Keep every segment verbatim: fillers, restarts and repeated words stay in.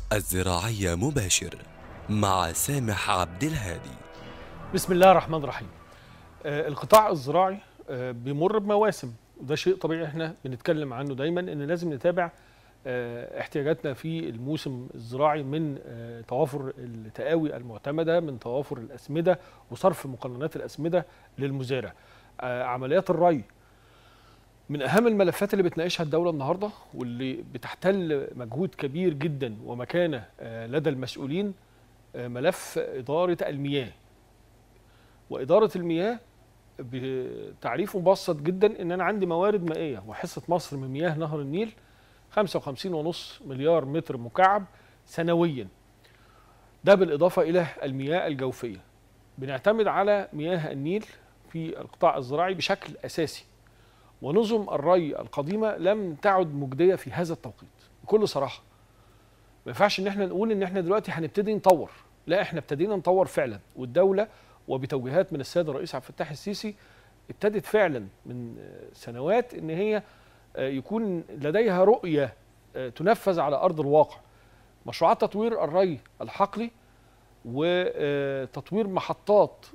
الزراعية مباشر مع سامح عبد الهادي. بسم الله الرحمن الرحيم. آه، القطاع الزراعي آه، بيمر بمواسم، وده شيء طبيعي احنا بنتكلم عنه دايما، ان لازم نتابع آه، احتياجاتنا في الموسم الزراعي من آه، توافر التقاوي المعتمدة، من توافر الأسمدة وصرف مقننات الأسمدة للمزارع. آه، عمليات الري من أهم الملفات اللي بتناقشها الدولة النهاردة، واللي بتحتل مجهود كبير جدا ومكانة آه، لدى المسؤولين. آه، ملف إدارة المياه. وإدارة المياه بتعريف مبسط جدا ان انا عندي موارد مائيه، وحصه مصر من مياه نهر النيل خمسة وخمسين فاصلة خمسة مليار متر مكعب سنويا. ده بالاضافه الى المياه الجوفيه. بنعتمد على مياه النيل في القطاع الزراعي بشكل اساسي، ونظم الري القديمه لم تعد مجديه في هذا التوقيت. بكل صراحه ما ينفعش ان احنا نقول ان احنا دلوقتي هنبتدي نطور، لا، احنا ابتدينا نطور فعلا، والدوله وبتوجيهات من السيد الرئيس عبد الفتاح السيسي ابتدت فعلا من سنوات ان هي يكون لديها رؤيه تنفذ على ارض الواقع. مشروعات تطوير الري الحقلي وتطوير محطات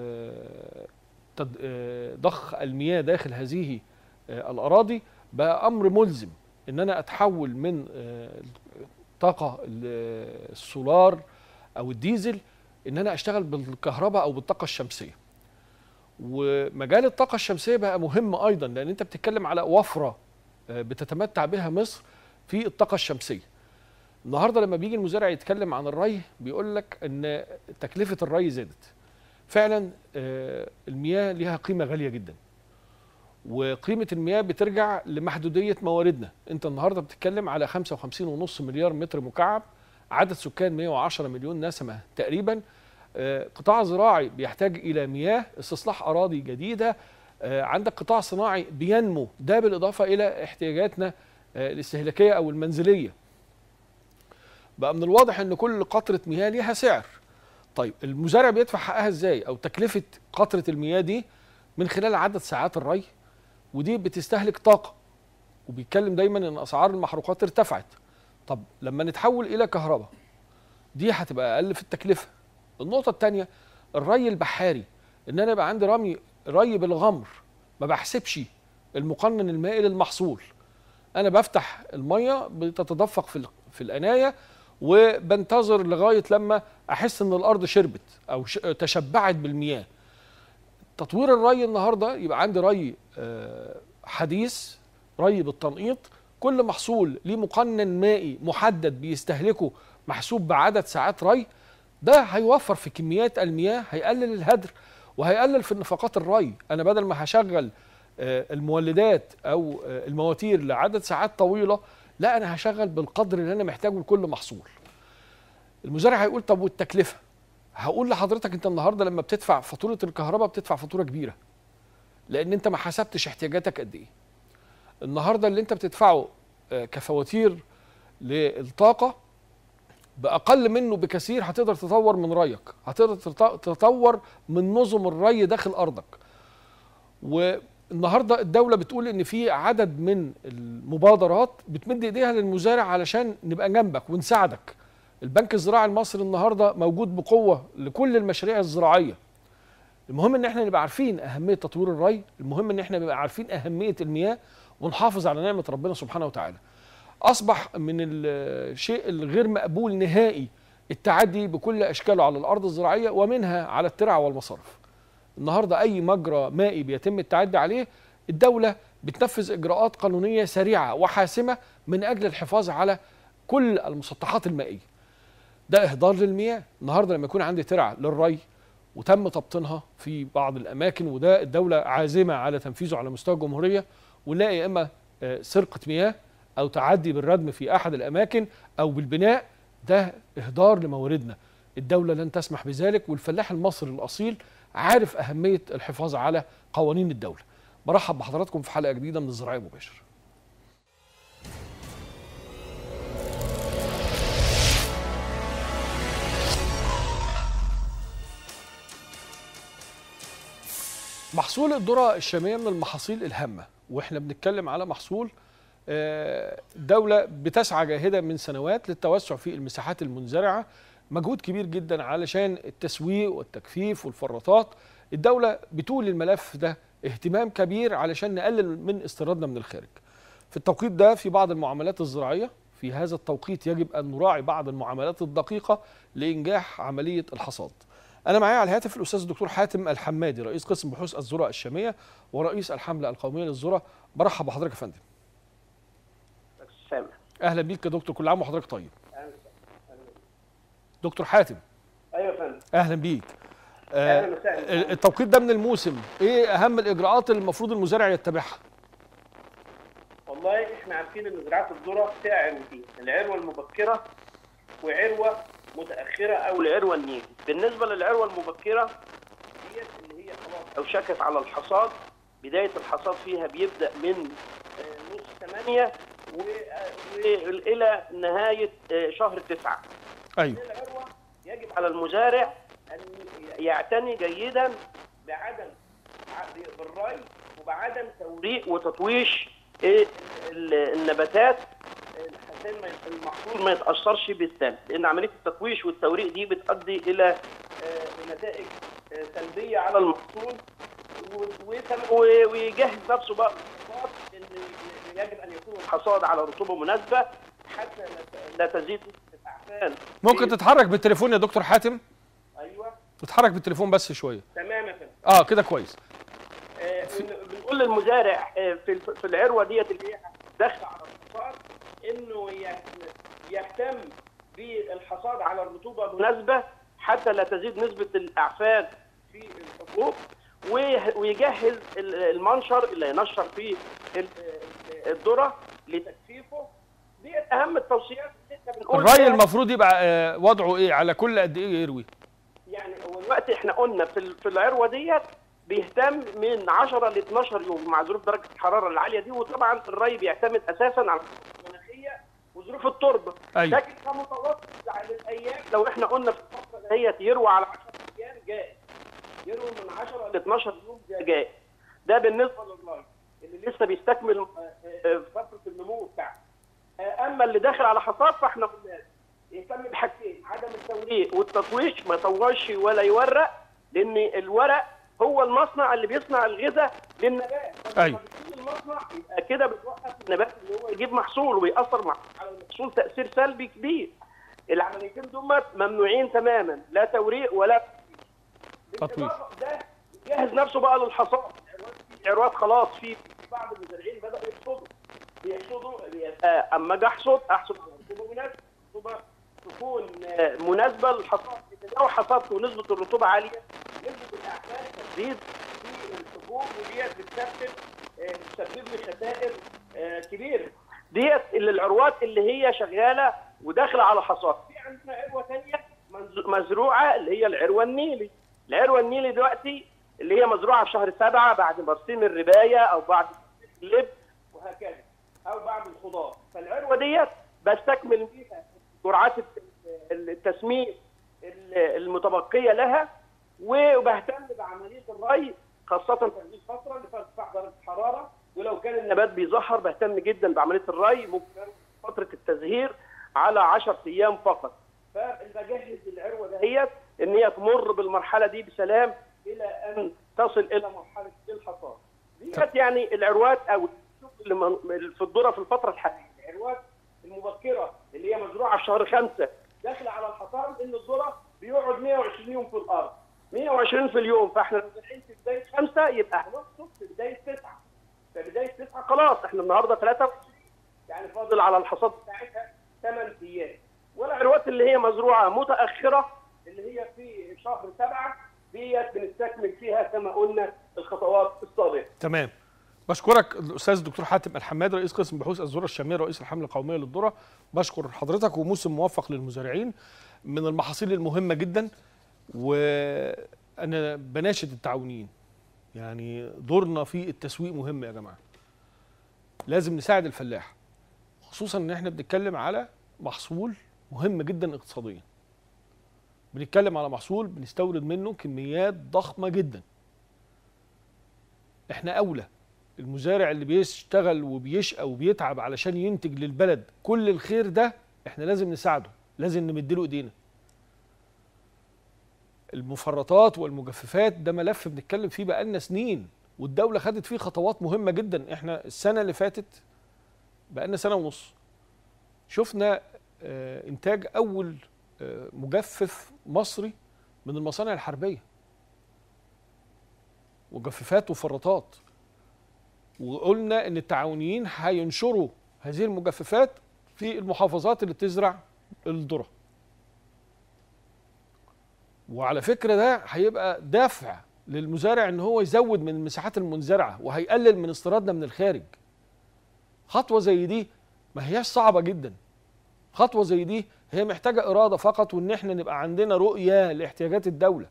ضخ المياه داخل هذه الاراضي بقى امر ملزم، ان انا اتحول من طاقه السولار او الديزل ان انا اشتغل بالكهرباء او بالطاقه الشمسيه. ومجال الطاقة الشمسية بقى مهم أيضا، لأن أنت بتتكلم على وفرة بتتمتع بها مصر في الطاقة الشمسية. النهاردة لما بيجي المزارع يتكلم عن الري بيقول لك أن تكلفة الري زادت. فعلا المياه لها قيمة غالية جدا، وقيمة المياه بترجع لمحدودية مواردنا. أنت النهاردة بتتكلم على خمسة وخمسين فاصلة خمسة مليار متر مكعب، عدد سكان مئة وعشرة مليون نسمة تقريبا. قطاع زراعي بيحتاج إلى مياه، استصلاح أراضي جديدة، عندك قطاع صناعي بينمو، ده بالإضافة إلى احتياجاتنا الاستهلاكية أو المنزلية. بقى من الواضح أن كل قطرة مياه ليها سعر. طيب المزارع بيدفع حقها إزاي؟ أو تكلفة قطرة المياه دي من خلال عدد ساعات الري، ودي بتستهلك طاقة، وبيتكلم دايما أن أسعار المحروقات ارتفعت. طب لما نتحول إلى كهرباء دي هتبقى أقل في التكلفة. النقطة الثانية الري البحاري، ان انا يبقى عندي رمي ري بالغمر، ما بحسبش المقنن المائي للمحصول. انا بفتح المية بتتدفق في في القناية، وبنتظر لغاية لما احس ان الارض شربت او تشبعت بالمياه. تطوير الري النهاردة يبقى عندي ري حديث، ري بالتنقيط، كل محصول ليه مقنن مائي محدد بيستهلكه محسوب بعدد ساعات ري. ده هيوفر في كميات المياه، هيقلل الهدر وهيقلل في نفقات الري. انا بدل ما هشغل المولدات او المواتير لعدد ساعات طويله، لا، انا هشغل بالقدر اللي انا محتاجه لكل محصول. المزارع هيقول طب والتكلفه؟ هقول لحضرتك انت النهارده لما بتدفع فاتوره الكهرباء بتدفع فاتوره كبيره، لان انت ما حسبتش احتياجاتك قد ايه. النهارده اللي انت بتدفعه كفواتير للطاقه بأقل منه بكثير هتقدر تطور من ريك، هتقدر تطور من نظم الري داخل أرضك. والنهاردة الدولة بتقول إن في عدد من المبادرات بتمد إيديها للمزارع علشان نبقى جنبك ونساعدك. البنك الزراعي المصري النهاردة موجود بقوة لكل المشاريع الزراعية. المهم إن احنا نبقى عارفين أهمية تطوير الري، المهم إن احنا نبقى عارفين أهمية المياه، ونحافظ على نعمة ربنا سبحانه وتعالى. أصبح من الشيء الغير مقبول نهائي التعدي بكل أشكاله على الأرض الزراعية، ومنها على الترع والمصارف. النهاردة أي مجرى مائي بيتم التعدي عليه، الدولة بتنفذ إجراءات قانونية سريعة وحاسمة من أجل الحفاظ على كل المسطحات المائية. ده إهدار للمياه. النهاردة لما يكون عندي ترع للري وتم تبطينها في بعض الأماكن، وده الدولة عازمة على تنفيذه على مستوى الجمهورية، ونلاقي يا إما سرقة مياه أو تعدي بالردم في أحد الأماكن أو بالبناء، ده إهدار لمواردنا. الدولة لن تسمح بذلك، والفلاح المصري الأصيل عارف أهمية الحفاظ على قوانين الدولة. برحب بحضراتكم في حلقة جديدة من الزراعية مباشر. محصول الذرة الشامية من المحاصيل الهامة، واحنا بنتكلم على محصول الدولة بتسعى جاهدة من سنوات للتوسع في المساحات المنزرعة، مجهود كبير جدا علشان التسويق والتجفيف والفراطات. الدولة بتولي الملف ده اهتمام كبير علشان نقلل من استيرادنا من الخارج. في التوقيت ده في بعض المعاملات الزراعية، في هذا التوقيت يجب أن نراعي بعض المعاملات الدقيقة لإنجاح عملية الحصاد. أنا معايا على الهاتف الأستاذ الدكتور حاتم الحمادي، رئيس قسم بحوث الذرة الشامية ورئيس الحملة القومية للذرة. برحب بحضرتك يا فندم. سامع. أهلا بيك يا دكتور، كل عام وحضرتك طيب. دكتور حاتم. ايوه يا فندم. أهلا بيك. اهلا وسهلا. التوقيت ده من الموسم، إيه أهم الإجراءات اللي المفروض المزارع يتبعها؟ والله احنا عارفين ان زراعه الذره فيها عروتين، العروه المبكره وعروه متاخره او العروه النيلي. بالنسبه للعروه المبكره ديت اللي هي خلاص اوشكت على الحصاد، بدايه الحصاد فيها بيبدا من نص ثمانية والى نهايه شهر تسعة. ايوه. العروه يجب على المزارع ان يعتني جيدا بعدم بالري وبعدم توريق وتطويش النباتات عشان المحصول ما يتاثرش بالسلب، لان عمليه التطويش والتوريق دي بتؤدي الى نتائج سلبيه على المحصول، ويجهز نفسه بقى بالحصاد، ان يجب ان يكون الحصاد على رطوبه مناسبه حتى لا تزيد الاعفان. ممكن تتحرك بالتليفون يا دكتور حاتم؟ ايوه تتحرك بالتليفون بس شويه. تمام يا فندم. اه كده كويس. آه بنقول للمزارع في في العروه ديت اللي هي داخله على الحصاد انه يهتم بالحصاد على الرطوبه مناسبه حتى لا تزيد نسبه الاعفان في الحبوب، ويجهز المنشر اللي ينشر فيه الذره لتجفيفه. دي اهم التوصيات اللي احنا بنقول. الري المفروض يبقى وضعه ايه؟ على كل قد ايه يروي؟ يعني هو الوقت احنا قلنا في في العروه ديت بيهتم من عشرة ل اتناشر يوم مع ظروف درجه الحراره العاليه دي، وطبعا الري بيعتمد اساسا على الظروف المناخيه وظروف التربه. أيوة. لكن كمتوسط على الايام لو احنا قلنا في الفتره ديت يروى على عشرة ايام جائز، يروي من عشرة ل اتناشر يوم جائز. ده بالنسبه للري اللي لسه بيستكمل فتره النمو بتاعته. اما اللي داخل على حصاد فاحنا قلنا يهتم بحاجتين: عدم التوريق والتطويش، ما يطوش ولا يورق، لان الورق هو المصنع اللي بيصنع الغذاء للنبات. ايوه. المصنع يبقى كده بتوقف النبات اللي هو يجيب محصول ويأثر على المحصول تأثير سلبي كبير. العمليتين دول ممنوعين تماما، لا توريق ولا تطويش. ده يجهز نفسه بقى للحصاد. عروات خلاص، في بعض المزارعين بدأوا يحصدوا بيحصدوا اما اجي احصد احصد رطوبه مناسبه، رطوبه تكون مناسبه للحصاد. لو حصدت ونسبه الرطوبه عاليه نسبه الاعفان تزيد في الحبوب، وديت بتسبب بتسبب لي خسائر كبيره. ديت اللي العروات اللي هي شغاله وداخله على حصاد. في عندنا عروه ثانيه مزروعه اللي هي العروه النيلي. العروه النيلي دلوقتي اللي هي مزروعه في شهر سبعه بعد مرسيم الربايه او بعد اللب وهكذا، او بعد الخضار. فالعروه ديت بستكمل فيها جرعات التسميد المتبقيه لها، وبهتم بعمليه الري خاصه في هذه الفتره اللي فيها ارتفاع درجه الحراره. ولو كان النبات بيزهر بهتم جدا بعمليه الري، ممكن فتره التزهير على عشرة ايام فقط. فبجهز العروه دهيت ان هي تمر بالمرحله دي بسلام الى ان تصل الى مرحله الحصاد. ديت يعني العروات او اللي في الذره في الفتره الحاليه. العروات المبكره اللي هي مزروعه في شهر خمسة داخله على الحصاد، ان الذره بيقعد مية وعشرين يوم في الارض، مية وعشرين في اليوم. فاحنا لو داخلين في بدايه خمسة يبقى هنحصد في بدايه تسعة. في بدايه تسعة خلاص احنا النهارده ثلاثة وعشرين، يعني فاضل على الحصاد بتاعتها ثمان ايام. والعروات اللي هي مزروعه متاخره اللي هي في شهر سبعة ديت بنستكمل فيها كما قلنا الخطوات السابقه. تمام. بشكرك الاستاذ الدكتور حاتم الحمادي، رئيس قسم بحوث الذره الشاميه، رئيس الحمله القوميه للذره. بشكر حضرتك، وموسم موفق للمزارعين. من المحاصيل المهمه جدا، وانا بناشد التعاونيين، يعني دورنا في التسويق مهم يا جماعه. لازم نساعد الفلاح، خصوصا ان احنا بنتكلم على محصول مهم جدا اقتصاديا. بنتكلم على محصول بنستورد منه كميات ضخمه جدا. احنا اولى المزارع اللي بيشتغل وبيشقى وبيتعب علشان ينتج للبلد كل الخير ده، احنا لازم نساعده، لازم نمدله ايدينا. المفرطات والمجففات ده ملف بنتكلم فيه بقالنا سنين، والدولة خدت فيه خطوات مهمة جدا. احنا السنة اللي فاتت بقالنا سنة ونص شفنا اه انتاج اول اه مجفف مصري من المصانع الحربية، مجففات وفرطات، وقلنا ان التعاونيين هينشروا هذه المجففات في المحافظات اللي بتزرع الذرة. وعلى فكرة ده هيبقى دافع للمزارع ان هو يزود من المساحات المنزرعة، وهيقلل من استيرادنا من الخارج. خطوة زي دي ما هياش صعبة جدا، خطوة زي دي هي محتاجة إرادة فقط، وان احنا نبقى عندنا رؤية لاحتياجات الدولة.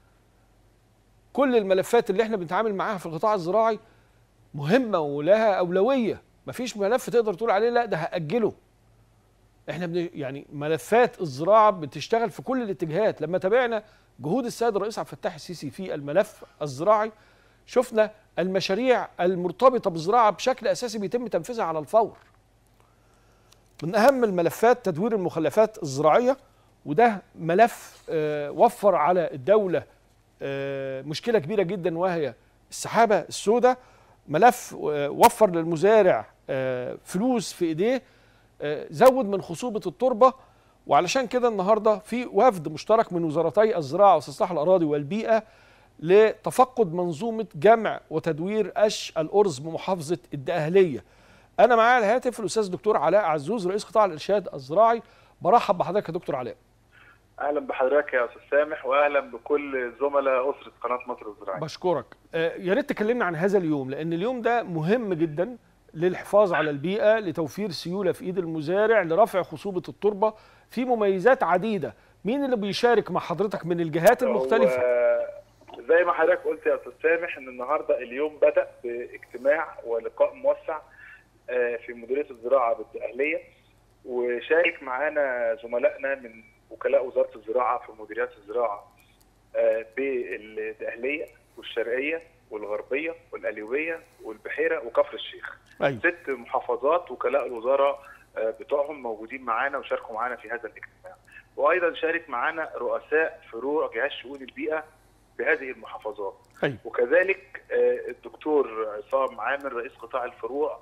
كل الملفات اللي احنا بنتعامل معاها في القطاع الزراعي مهمة ولها أولوية، مفيش ملف تقدر تقول عليه لا ده هأجله. احنا بن يعني ملفات الزراعة بتشتغل في كل الاتجاهات. لما تابعنا جهود السيد الرئيس عبد الفتاح السيسي في الملف الزراعي شفنا المشاريع المرتبطة بالزراعة بشكل أساسي بيتم تنفيذها على الفور. من أهم الملفات تدوير المخلفات الزراعية، وده ملف آه وفر على الدولة آه مشكلة كبيرة جدا وهي السحابة السوداء. ملف آه وفر للمزارع آه فلوس في إيديه، آه زود من خصوبة التربة. وعلشان كده النهاردة في وفد مشترك من وزارتي الزراعة واستصلاح الأراضي والبيئة لتفقد منظومة جمع وتدوير قش الأرز بمحافظة الدقهلية. أنا معايا على الهاتف الأستاذ الدكتور علاء عزوز رئيس قطاع الإرشاد الزراعي. برحب بحضرتك يا دكتور علاء. أهلا بحضرتك يا أستاذ سامح، وأهلا بكل زملاء أسرة قناة مصر الزراعية. بشكرك. آه يا ريت تكلمنا عن هذا اليوم، لأن اليوم ده مهم جدا للحفاظ على البيئة، لتوفير سيولة في إيد المزارع، لرفع خصوبة التربة، في مميزات عديدة. مين اللي بيشارك مع حضرتك من الجهات المختلفة؟ زي ما حضرتك قلت يا أستاذ سامح إن النهارده اليوم بدأ باجتماع ولقاء موسع في مديرية الزراعة بالدقهلية، وشارك معانا زملائنا من وكلاء وزارة الزراعة في مديريات الزراعة بالدقهلية والشرقية والغربية والقليوبية والبحيرة وكفر الشيخ. أيوة. ست محافظات وكلاء الوزارة بتوعهم موجودين معانا وشاركوا معانا في هذا الاجتماع. وأيضا شارك معانا رؤساء فروع جهاز شؤون البيئة بهذه المحافظات. أيوة. وكذلك الدكتور عصام عامر رئيس قطاع الفروع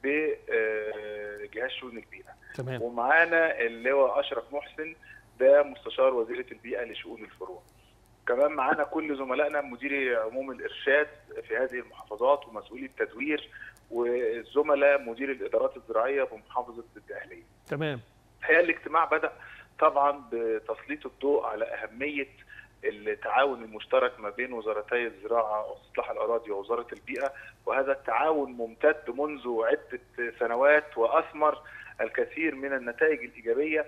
بجهاز شؤون البيئة. تمام. ومعانا اللواء أشرف محسن ده مستشار وزيرة البيئة لشؤون الفروع. كمان معانا كل زملائنا مديري عموم الإرشاد في هذه المحافظات ومسؤولي التدوير والزملاء مدير الإدارات الزراعية بمحافظة الدقهلية. تمام. الحقيقة الاجتماع بدأ طبعا بتسليط الضوء على أهمية التعاون المشترك ما بين وزارتي الزراعة واستصلاح الأراضي ووزارة البيئة، وهذا التعاون ممتد منذ عدة سنوات وأثمر الكثير من النتائج الإيجابية،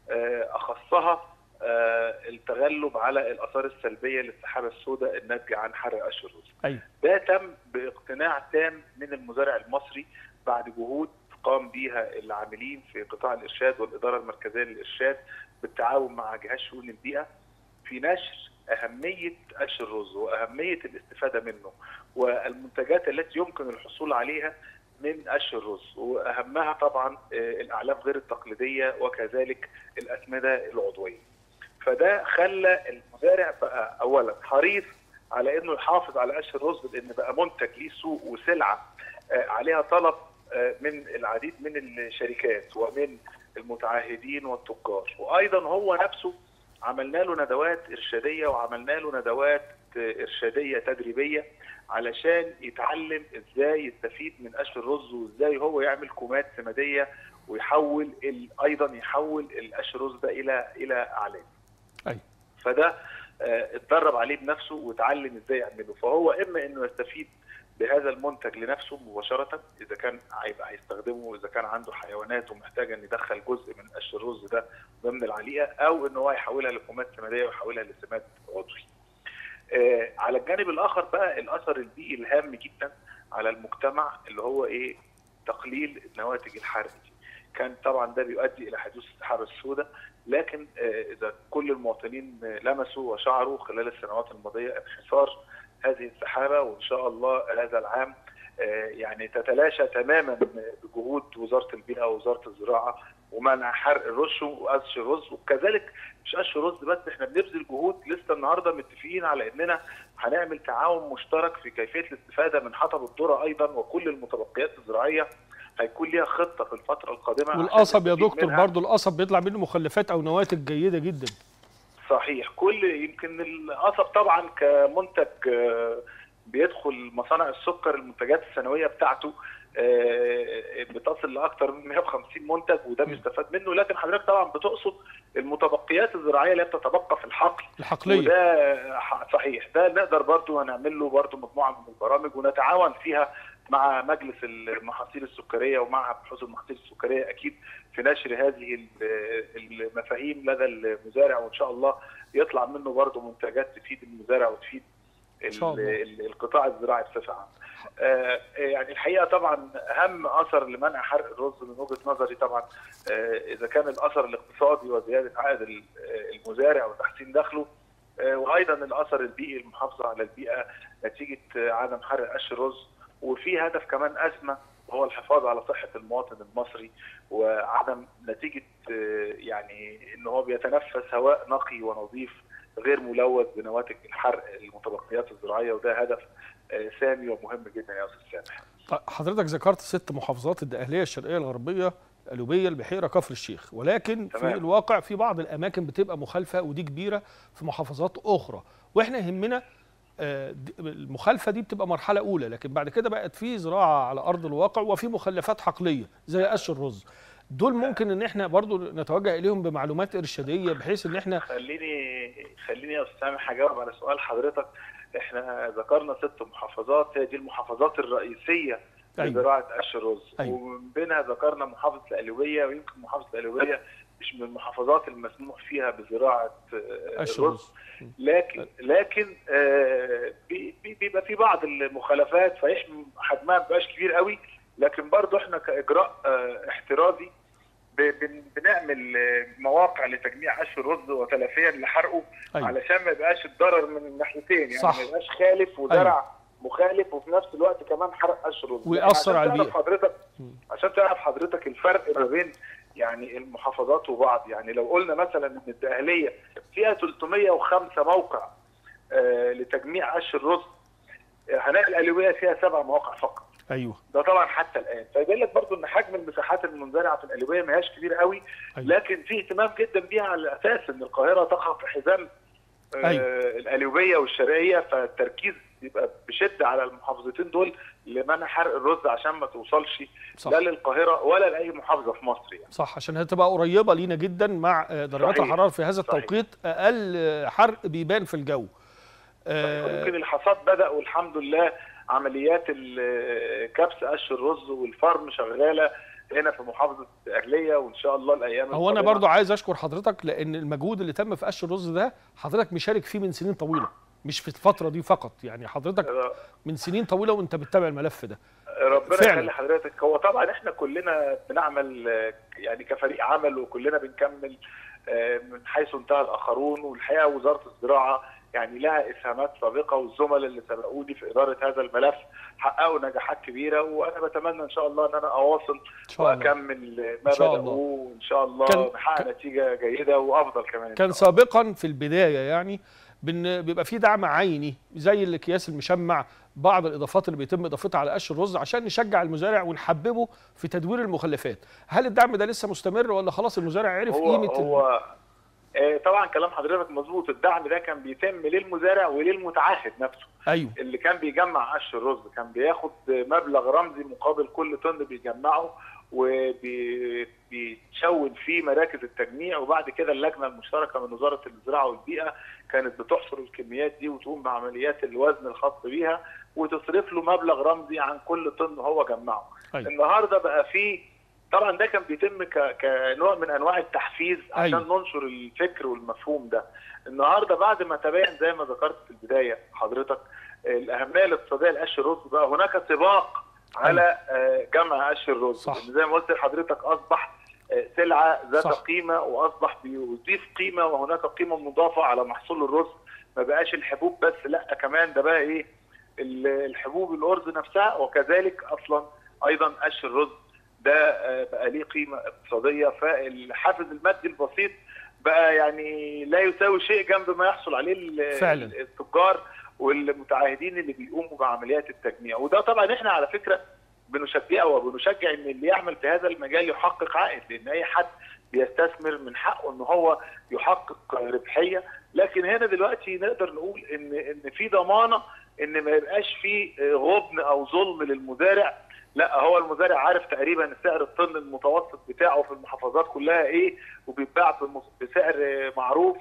أخصها التغلب على الآثار السلبية للسحابة السوداء الناتجة عن حرق قش الرز. أيوة. ده تم باقتناع تام من المزارع المصري بعد جهود قام بيها العاملين في قطاع الإرشاد والإدارة المركزية للإرشاد بالتعاون مع جهاز شؤون البيئة في نشر أهمية قش الرز وأهمية الاستفادة منه والمنتجات التي يمكن الحصول عليها من قش الرز، وأهمها طبعا الأعلاف غير التقليدية وكذلك الأسمدة العضوية. فده خلى المزارع بقى أولا حريص على أنه يحافظ على قش الرز، لأن بقى منتج ليه سوق وسلعة عليها طلب من العديد من الشركات ومن المتعهدين والتجار. وأيضا هو نفسه عملنا له ندوات إرشادية وعملنا له ندوات إرشادية تدريبية علشان يتعلم إزاي يستفيد من قش الرز وإزاي هو يعمل كومات سمادية ويحول أيضا يحول القش الرز ده إلى إلى أعلاف. أي. فده اتدرب عليه بنفسه وتعلم إزاي يعمله. فهو إما إنه يستفيد بهذا المنتج لنفسه مباشرة إذا كان هيبقى هيستخدمه، إذا كان عنده حيوانات ومحتاج أن يدخل جزء من قش الرز ده ضمن العليقة، أو إن هو يحولها لكومات سمادية ويحولها لسماد عضوي. آه على الجانب الآخر بقى الأثر البيئي الهام جدا على المجتمع اللي هو إيه؟ تقليل النواتج الحرق دي. كان طبعا ده بيؤدي إلى حدوث السحابة السوداء، لكن آه إذا كل المواطنين لمسوا وشعروا خلال السنوات الماضية انحسار هذه السحابة، وإن شاء الله هذا العام يعني تتلاشى تماما بجهود وزاره البيئه ووزاره الزراعه ومنع حرق الرش وقش الرز. وكذلك مش قش الرز بس، احنا بنبذل جهود. لسه النهارده متفقين على اننا هنعمل تعاون مشترك في كيفيه الاستفاده من حطب الذره ايضا، وكل المتبقيات الزراعيه هيكون ليها خطه في الفتره القادمه. والقصب يا دكتور برضو القصب بيطلع منه مخلفات او نواتج جيده جدا. صحيح. كل يمكن القصب طبعا كمنتج بيدخل مصانع السكر، المنتجات السنويه بتاعته بتصل لاكثر من مئة وخمسين منتج وده بيستفاد منه. لكن حضرتك طبعا بتقصد المتبقيات الزراعيه اللي بتتبقى في الحقل الحقليه. وده صحيح، ده نقدر برضو هنعمل له برضو مجموعه من البرامج ونتعاون فيها مع مجلس المحاصيل السكريه ومع بحوث المحاصيل السكريه اكيد في نشر هذه المفاهيم لدى المزارع، وان شاء الله يطلع منه برضو منتجات تفيد المزارع وتفيد القطاع الزراعي بصفه عامه. آه يعني الحقيقه طبعا اهم اثر لمنع حرق الرز من وجهه نظري طبعا آه اذا كان الاثر الاقتصادي وزياده عائد المزارع وتحسين دخله، آه وايضا الاثر البيئي المحافظه على البيئه نتيجه عدم حرق قش الرز. وفي هدف كمان اسمى وهو الحفاظ على صحه المواطن المصري وعدم نتيجه آه يعني ان هو بيتنفس هواء نقي ونظيف غير ملوث بنواتج الحرق المتبقيات الزراعيه، وده هدف سامي ومهم جدا يا استاذ سامح. حضرتك ذكرت ست محافظات: الدقهليه، الشرقيه الغربيه، القليوبيه، البحيره، كفر الشيخ، ولكن تمام. في الواقع في بعض الاماكن بتبقى مخالفه ودي كبيره في محافظات اخرى، واحنا يهمنا المخالفه دي بتبقى مرحله اولى، لكن بعد كده بقت في زراعه على ارض الواقع وفي مخلفات حقليه زي قش الرز. دول ممكن ان احنا برضو نتوجه اليهم بمعلومات ارشاديه بحيث ان احنا خليني خليني يا استاذ سامح اجاوب على سؤال حضرتك. احنا ذكرنا ست محافظات هي دي المحافظات الرئيسيه لزراعه قش الرز، أيوة. ومن بينها ذكرنا محافظه القليوبيه، ويمكن محافظه القليوبيه مش من المحافظات المسموح فيها بزراعه الرز، لكن لكن آه بيبقى في بعض المخالفات فيحمي حجمها ما بيبقاش كبير قوي، لكن برضه احنا كاجراء اه احترازي بنعمل مواقع لتجميع قش الرز وتلافيا لحرقه، أيوة. علشان ما يبقاش الضرر من الناحيتين، يعني صح. ما يبقاش خالف وزرع أيوة. مخالف وفي نفس الوقت كمان حرق قش الرز ويأثر على البيئه. حضرتك عشان تعرف حضرتك الفرق ما بين يعني المحافظات وبعض، يعني لو قلنا مثلا ان الدقهليه فيها ثلاثمئة وخمسة موقع آه لتجميع قش الرز، هنلاقي القليوبيه فيها سبع مواقع فقط. ايوه ده طبعا حتى الان، فيبين لك برضه ان حجم المساحات المنزرعه في القليوبيه ما هياش كبير قوي، أيوة. لكن في اهتمام جدا بيها على اساس ان القاهره تقع في حزام أيوة. آه القليوبيه والشرقيه، فالتركيز يبقى بشده على المحافظتين دول لمنع حرق الرز عشان ما توصلش لا للقاهره ولا لاي محافظه في مصر يعني. صح، عشان هتبقى قريبه لينا جدا مع درجات الحراره في هذا التوقيت، اقل حرق بيبان في الجو. آه ممكن الحصاد بدا والحمد لله عمليات كبس قش الرز والفرم شغاله هنا في محافظه الدقهليه، وان شاء الله الايام هو انا برضو عايز اشكر حضرتك لان المجهود اللي تم في قش الرز ده حضرتك مشارك فيه من سنين طويله، مش في الفتره دي فقط، يعني حضرتك من سنين طويله وانت بتتابع الملف ده. ربنا يخلي حضرتك. هو طبعا احنا كلنا بنعمل يعني كفريق عمل وكلنا بنكمل من حيث انتهى الاخرون، والحقيقه وزاره الزراعه يعني لها اسهامات سابقه، والزملاء اللي سبقوني في اداره هذا الملف حققوا نجاحات كبيره، وانا بتمنى ان شاء الله ان انا اواصل واكمل ما بدأوه، وان شاء الله نحقق نتيجه جيده وافضل كمان. كان سابقا في البدايه يعني بيبقى في دعم عيني زي الاكياس المشمع، بعض الاضافات اللي بيتم اضافتها على قش الرز عشان نشجع المزارع ونحببه في تدوير المخلفات. هل الدعم ده لسه مستمر ولا خلاص المزارع عرف هو قيمه هو آه طبعا كلام حضرتك مظبوط. الدعم ده كان بيتم للمزارع وللمتعهد نفسه. ايوه اللي كان بيجمع قش الرز كان بياخد مبلغ رمزي مقابل كل طن بيجمعه وبيتشون فيه مراكز التجميع، وبعد كده اللجنه المشتركه من وزاره الزراعه والبيئه كانت بتحصر الكميات دي وتقوم بعمليات الوزن الخاص بيها وتصرف له مبلغ رمزي عن كل طن هو جمعه. أيوة. النهارده بقى فيه طبعا ده كان بيتم كنوع من انواع التحفيز عشان أيوة. ننشر الفكر والمفهوم ده. النهارده بعد ما تبين زي ما ذكرت في البدايه حضرتك الاهميه الاقتصاديه لقش الرز، بقى هناك سباق على جمع قش الرز، زي ما قلت لحضرتك اصبح سلعه ذات صح. قيمه، واصبح بيضيف قيمه وهناك قيمه مضافه على محصول الرز، ما بقاش الحبوب بس، لا كمان ده بقى ايه الحبوب الارز نفسها، وكذلك اصلا ايضا قش الرز ده بقى ليه قيمه اقتصاديه، فالحافز المادي البسيط بقى يعني لا يساوي شيء جنب ما يحصل عليه فعلا التجار والمتعهدين اللي بيقوموا بعمليات التجميع. وده طبعا احنا على فكره بنشجعه وبنشجع ان اللي يعمل في هذا المجال يحقق عائد، لان اي حد بيستثمر من حقه ان هو يحقق ربحيه. لكن هنا دلوقتي نقدر نقول ان ان في ضمانه ان ما يبقاش في غبن او ظلم للمزارع، لا هو المزارع عارف تقريبا سعر الطن المتوسط بتاعه في المحافظات كلها ايه، وبيتباع بسعر معروف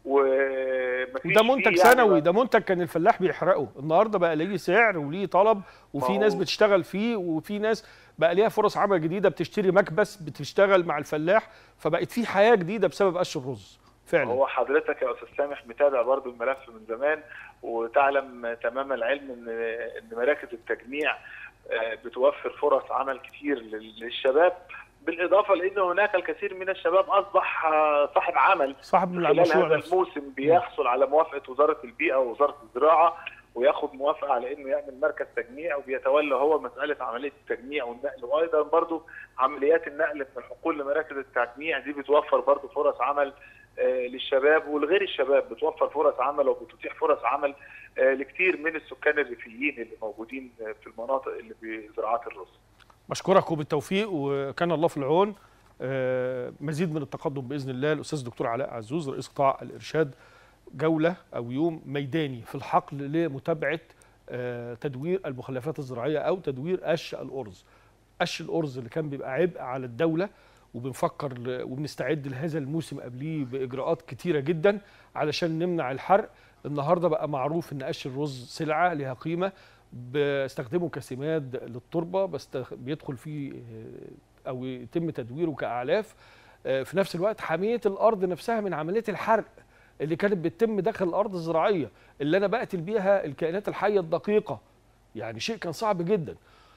ومفيش. وده منتج يعني سنوي، ده منتج كان الفلاح بيحرقه، النهارده بقى ليه سعر وليه طلب، وفي ناس بتشتغل فيه، وفي ناس بقى ليها فرص عمل جديده، بتشتري مكبس بتشتغل مع الفلاح، فبقت في حياه جديده بسبب قش الرز. فعلا هو حضرتك يا استاذ سامح متابع برضو الملف من زمان، وتعلم تمام العلم ان ان مراكز التجميع بتوفر فرص عمل كتير للشباب، بالاضافه لان هناك الكثير من الشباب اصبح صاحب عمل صاحب خلال هذا الموسم، بيحصل على موافقه وزاره البيئه ووزاره الزراعه، وياخد موافقه على انه يعمل مركز تجميع، وبيتولى هو مساله عمليه التجميع والنقل. وايضا برضو عمليات النقل من الحقول لمراكز التجميع دي بتوفر برضو فرص عمل للشباب ولغير الشباب، بتوفر فرص عمل وبتتيح فرص عمل لكثير من السكان الريفيين اللي موجودين في المناطق اللي بزراعات الرز. بشكرك وبالتوفيق، وكان الله في العون. مزيد من التقدم باذن الله. الاستاذ دكتور علاء عزوز رئيس قطاع الارشاد، جوله او يوم ميداني في الحقل لمتابعه تدوير المخلفات الزراعيه او تدوير قش الارز. قش الارز اللي كان بيبقى عبء على الدوله، وبنفكر وبنستعد لهذا الموسم قبليه باجراءات كتيره جدا علشان نمنع الحرق. النهارده بقى معروف ان قش الرز سلعه لها قيمه، بستخدمه كسماد للتربه، بس بيدخل فيه او يتم تدويره كاعلاف. في نفس الوقت حمايه الارض نفسها من عمليه الحرق اللي كانت بتتم داخل الارض الزراعيه، اللي انا بقتل بيها الكائنات الحيه الدقيقه. يعني شيء كان صعب جدا،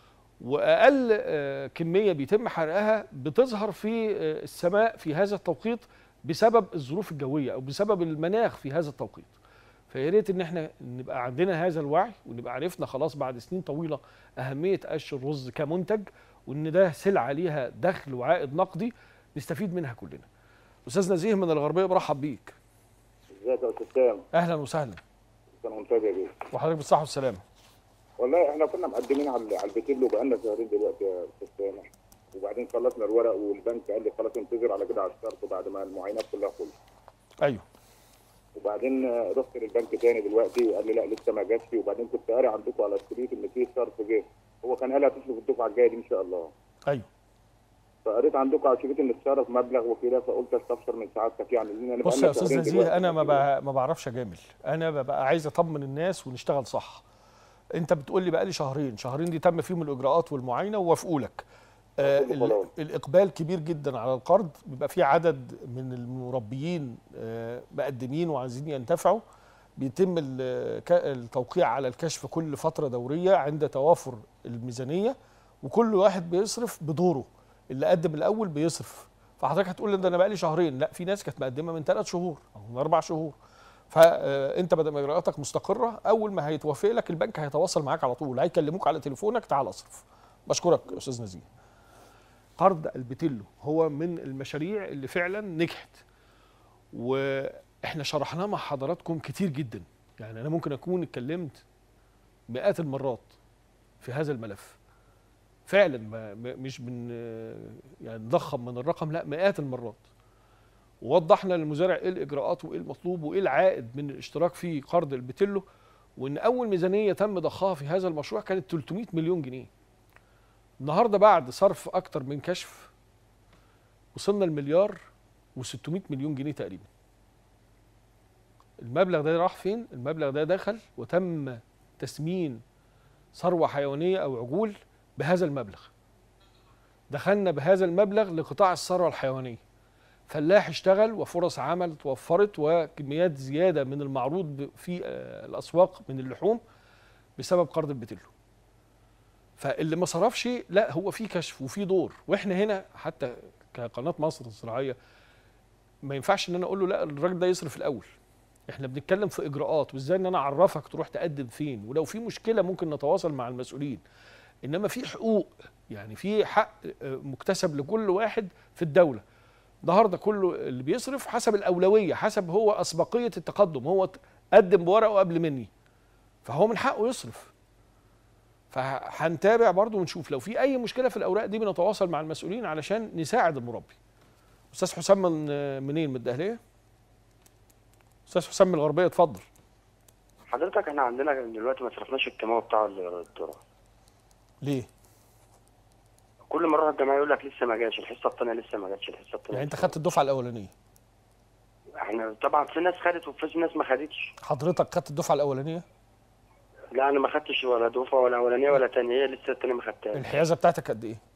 واقل كميه بيتم حرقها بتظهر في السماء في هذا التوقيت بسبب الظروف الجويه او بسبب المناخ في هذا التوقيت. فيا ريت ان احنا نبقى عندنا هذا الوعي، ونبقى عرفنا خلاص بعد سنين طويله اهميه قش الرز كمنتج، وان ده سلعه ليها دخل وعائد نقدي نستفيد منها كلنا. استاذ نزيه من الغربيه، برحب بيك. ازيك يا استاذ سام؟ اهلا وسهلا. انا متابع بيك. وحضرتك بالصحه والسلامه. والله احنا كنا مقدمين على على البتيلو بقالنا شهرين دلوقتي يا استاذ سامح، وبعدين خلصنا الورق والبنك قال لي خلاص انتظر على كده على الشرط بعد ما المعاينات كلها خلصت. ايوه. وبعدين رحت للبنك تاني دلوقتي قال لي لا لسه ما جاتش، وبعدين كنت قاري عندكم على الشريط ان في صرف جه، هو كان قال هتصرف الدفعه الجايه دي ان شاء الله. ايوه. فقريت عندكم على الشريط ان اتصرف مبلغ وكده، فقلت استفسر من سعادتك يعني ان بص يا استاذ نزيه، انا ما ما بعرفش اجامل، انا ببقى عايز اطمن الناس ونشتغل صح. انت بتقول لي بقى لي شهرين، شهرين دي تم فيهم الاجراءات والمعاينه ووافقوا لك. آه الاقبال كبير جدا على القرض، بيبقى في عدد من المربيين آه مقدمين وعايزين ينتفعوا، بيتم التوقيع على الكشف كل فتره دوريه عند توافر الميزانيه، وكل واحد بيصرف بدوره، اللي قدم الاول بيصرف. فحضرتك هتقول لي ده انا بقى لي شهرين، لا في ناس كانت مقدمه من ثلاث شهور او من اربع شهور. فانت بدل ما اجراءاتك مستقره، اول ما هيتوافق لك البنك هيتواصل معاك على طول، هيكلموك على تليفونك تعال اصرف. بشكرك يا استاذ نزيه. قرض البتيلو هو من المشاريع اللي فعلا نجحت، واحنا شرحناه مع حضراتكم كتير جدا. يعني انا ممكن اكون اتكلمت مئات المرات في هذا الملف فعلا، ما مش من يعني نضخم من الرقم، لا مئات المرات. ووضحنا للمزارع ايه الاجراءات وايه المطلوب وايه العائد من الاشتراك في قرض البتيلو، وان اول ميزانيه تم ضخها في هذا المشروع كانت ثلاثمئة مليون جنيه. النهارده بعد صرف اكتر من كشف وصلنا لمليار وستمئة مليون جنيه تقريبا. المبلغ ده راح فين؟ المبلغ ده دخل وتم تسمين ثروه حيوانيه او عجول بهذا المبلغ. دخلنا بهذا المبلغ لقطاع الثروه الحيوانيه. فلاح اشتغل وفرص عمل توفرت وكميات زياده من المعروض في الاسواق من اللحوم بسبب قرض البتيلو. فاللي ما صرفش لا هو في كشف وفي دور، واحنا هنا حتى كقناه مصر الزراعيه ما ينفعش ان انا اقول له لا الراجل ده يصرف الاول. احنا بنتكلم في اجراءات وازاي ان انا اعرفك تروح تقدم فين، ولو في مشكله ممكن نتواصل مع المسؤولين. انما في حقوق، يعني في حق مكتسب لكل واحد في الدوله. النهارده كله اللي بيصرف حسب الاولويه، حسب هو اسبقيه التقدم، هو قدم بورقه قبل مني فهو من حقه يصرف. فهنتابع برضو ونشوف لو في اي مشكله في الاوراق دي، بنتواصل مع المسؤولين علشان نساعد المربي. استاذ حسام من منين؟ من الدهليه؟ استاذ حسام من الغربيه، اتفضل. حضرتك احنا عندنا دلوقتي ما صرفناش الكيماوي بتاع الذره. ليه؟ كل مره الجماعه يقول لك لسه ما جاش، الحصه الثانيه لسه ما جاتش، الحصه الثانيه. يعني انت خدت الدفعه الاولانيه؟ احنا طبعا في ناس خدت وفي ناس ما خدتش. حضرتك خدت الدفعه الاولانيه؟ لا انا ما خدتش ولا دفعه ولا اولانيه ولا ثانيه، هي لسه الثانيه ما خدتهاش. الحيازه بتاعتك قد ايه؟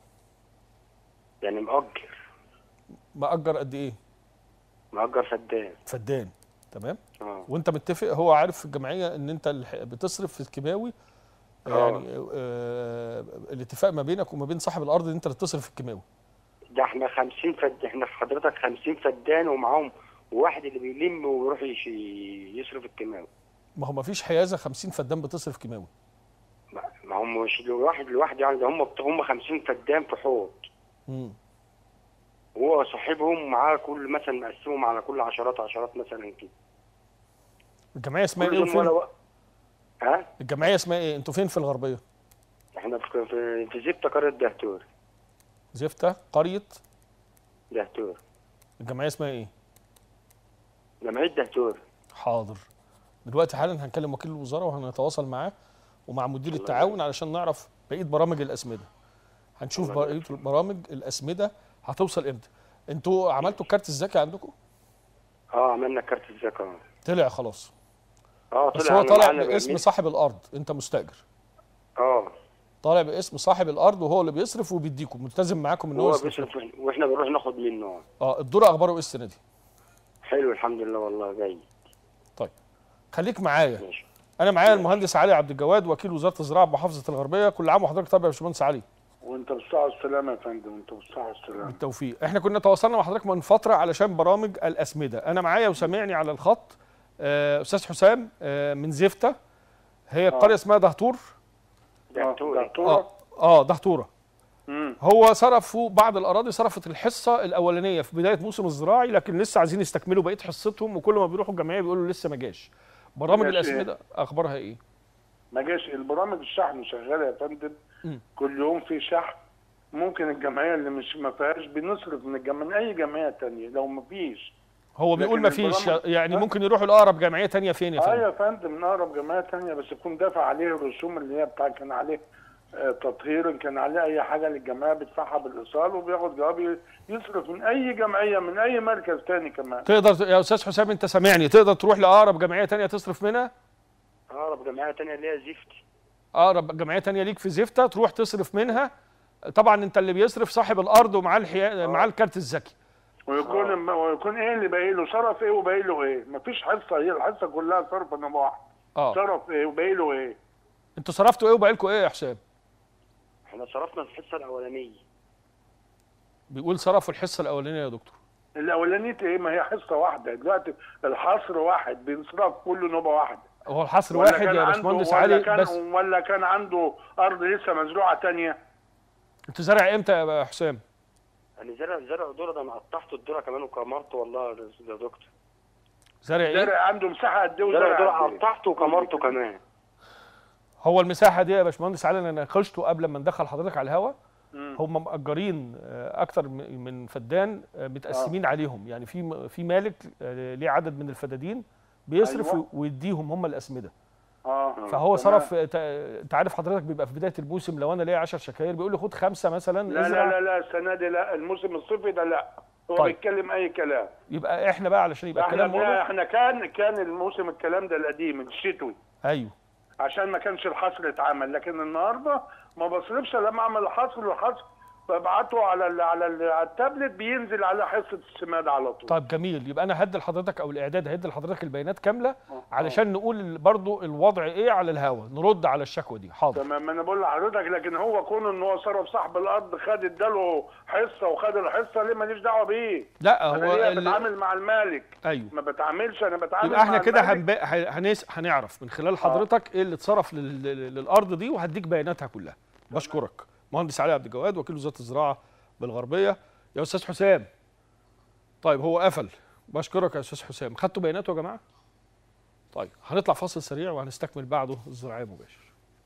يعني مأجر. مأجر قد ايه؟ مأجر فدان. فدان، تمام؟ اه. وانت متفق، هو عارف في الجمعيه ان انت بتصرف في الكيماوي، يعني آه الاتفاق ما بينك وما بين صاحب الارض ان انت اللي تصرف في الكيماوي. ده احنا خمسين فد احنا حضرتك خمسين فدان ومعاهم واحد اللي بيلم ويروح يصرف الكيماوي. ما هو ما فيش حيازه خمسين فدان بتصرف كيماوي. ما هم مش واحد لوحده، يعني ده هم هم خمسين فدان في حوض. امم وهو صاحبهم معاه كل مثلا مقسمهم على كل عشرات عشرات مثلا كده. الجمعيه اسمها ايه وفين؟ و... ها؟ الجمعيه اسمها ايه؟ انتوا فين في الغربيه؟ احنا في في, في زفته قريه دهتور. زفته قريه دهتور. الجمعيه اسمها ايه؟ جمعيه دهتور. حاضر. دلوقتي حالا هنكلم وكيل الوزاره وهنتواصل معاه ومع مدير التعاون علشان نعرف بقيه برامج الاسمده. هنشوف بقيه برامج الاسمده هتوصل امتى. انتوا عملتوا الكارت الذكي عندكم؟ اه عملنا كارت الذكي. طلع خلاص. اه طلع. بس هو طالع باسم صاحب الارض، انت مستاجر. اه طالع باسم صاحب الارض وهو اللي بيصرف وبيديكم، ملتزم معاكم ان هو بيصرف واحنا بنروح ناخد منه. اه الدور اخباره ايه السنه دي؟ حلو الحمد لله والله جيد. طيب خليك معايا. ماشي. انا معايا المهندس علي عبد الجواد وكيل وزاره الزراعه بمحافظه الغربيه. كل عام وحضرتك طيب يا باشمهندس علي. وانت بالصحه والسلامه يا فندم، وانت بالصحه والسلامه. بالتوفيق. احنا كنا تواصلنا مع حضرتك من فتره علشان برامج الاسمده. انا معايا وسامعني على الخط آه استاذ حسام آه من زفته. هي القريه اسمها دهتور. دهتور. اه اه دهتوره. هو صرفوا بعض الاراضي، صرفت الحصه الاولانيه في بدايه موسم الزراعي، لكن لسه عايزين يستكملوا بقيه حصتهم، وكل ما بيروحوا الجمعيه بيقولوا لسه ما جاش. برامج الاسمده إيه؟ اخبارها ايه؟ ما جاش. البرامج الشحن شغاله يا فندم. م. كل يوم في شحن. ممكن الجمعيه اللي مش ما فيهاش بنصرف من الجمعيه من اي جمعيه ثانيه لو ما فيش. هو بيقول ما فيش، يعني ممكن يروحوا لاقرب جمعيه ثانيه. فين يا فندم؟ اه يا فندم من اقرب جمعيه ثانيه، بس يكون دافع عليه الرسوم اللي هي بتاع كان عليه آه تطهير، كان عليه اي حاجه للجمعيه بيدفعها بالايصال وبياخد جواب يصرف من اي جمعيه من اي مركز ثاني كمان. تقدر يا استاذ حسام انت سامعني، تقدر تروح لاقرب جمعيه ثانيه تصرف منها؟ اقرب جمعيه ثانيه اللي هي زفتي. اقرب جمعيه ثانيه ليك في زفته تروح تصرف منها. طبعا انت اللي بيصرف صاحب الارض ومعاه الحيا... معاه الكارت الذكي. ويكون ويكون ايه اللي باقي له، صرف ايه وباقي له ايه؟ مفيش حصه، هي الحصه كلها صرف نوع واحد. اه صرف ايه وباقي له ايه؟ انتوا صرفتوا ايه وباقي لكم ايه يا حسام؟ احنا صرفنا الحصه الاولانيه. بيقول صرفوا الحصه الاولانيه يا دكتور. الاولانيه ايه؟ ما هي حصه واحده دلوقتي، الحصر واحد بينصرف كله نوبه واحده. هو الحصر واحد يا باشمهندس علي كان بس ولا كان عنده ارض لسه مزروعه ثانيه؟ انت زارع امتى يا حسام؟ انا زرع زرع ذره، ده انا قطعت الذره كمان وكمرته والله يا دكتور. زرع ايه؟ زرع عنده مساحه قد ايه؟ زرع ذره قطعته وكمرته كمان. هو المساحه دي يا باشمهندس علي انا ناقشته قبل ما ندخل حضرتك على الهوا. هم مأجرين اكتر من فدان متقسمين آه. عليهم، يعني في في مالك ليه عدد من الفدادين بيصرف أيوة. ويديهم هم الاسمده. اه فهو صرف. انت عارف حضرتك بيبقى في بدايه الموسم لو انا ليا عشر شكاير بيقول لي خد خمسه مثلا. لا لا لا لا السنه دي لا، الموسم الصيفي ده لا، هو طيب. بيتكلم اي كلام. يبقى احنا بقى علشان يبقى الكلام واضح. احنا كان كان الموسم الكلام ده القديم الشتوي. ايوه عشان ما كانش الحصر اتعمل، لكن النهارده ما بصرفش لما اعمل الحصر، والحصر ببعته على ال على ال على التابلت، بينزل على حصه السماد على طول. طيب جميل، يبقى انا هدي لحضرتك او الاعداد هيدي لحضرتك البيانات كامله علشان نقول برضو الوضع ايه على الهوا، نرد على الشكوى دي. حاضر تمام. ما انا بقول لحضرتك، لكن هو كون ان هو صرف صاحب الارض خد اداله حصه وخد الحصه، ليه ماليش دعوه بيه؟ لا هو انا ليه ال- بتعامل مع المالك؟ ايوه ما بتعاملش، انا بتعامل يبقى احنا مع كده المالك. هنب... هنس... هنعرف من خلال حضرتك ايه اللي اتصرف لل... لل- للارض دي، وهديك بياناتها كلها. بشكرك مهندس علي عبد الجواد وكيل وزاره الزراعه بالغربيه. يا استاذ حسام، طيب هو قفل. بشكرك يا استاذ حسام. خدتوا بياناته يا جماعه؟ طيب هنطلع فاصل سريع وهنستكمل بعده الزراعيه مباشر.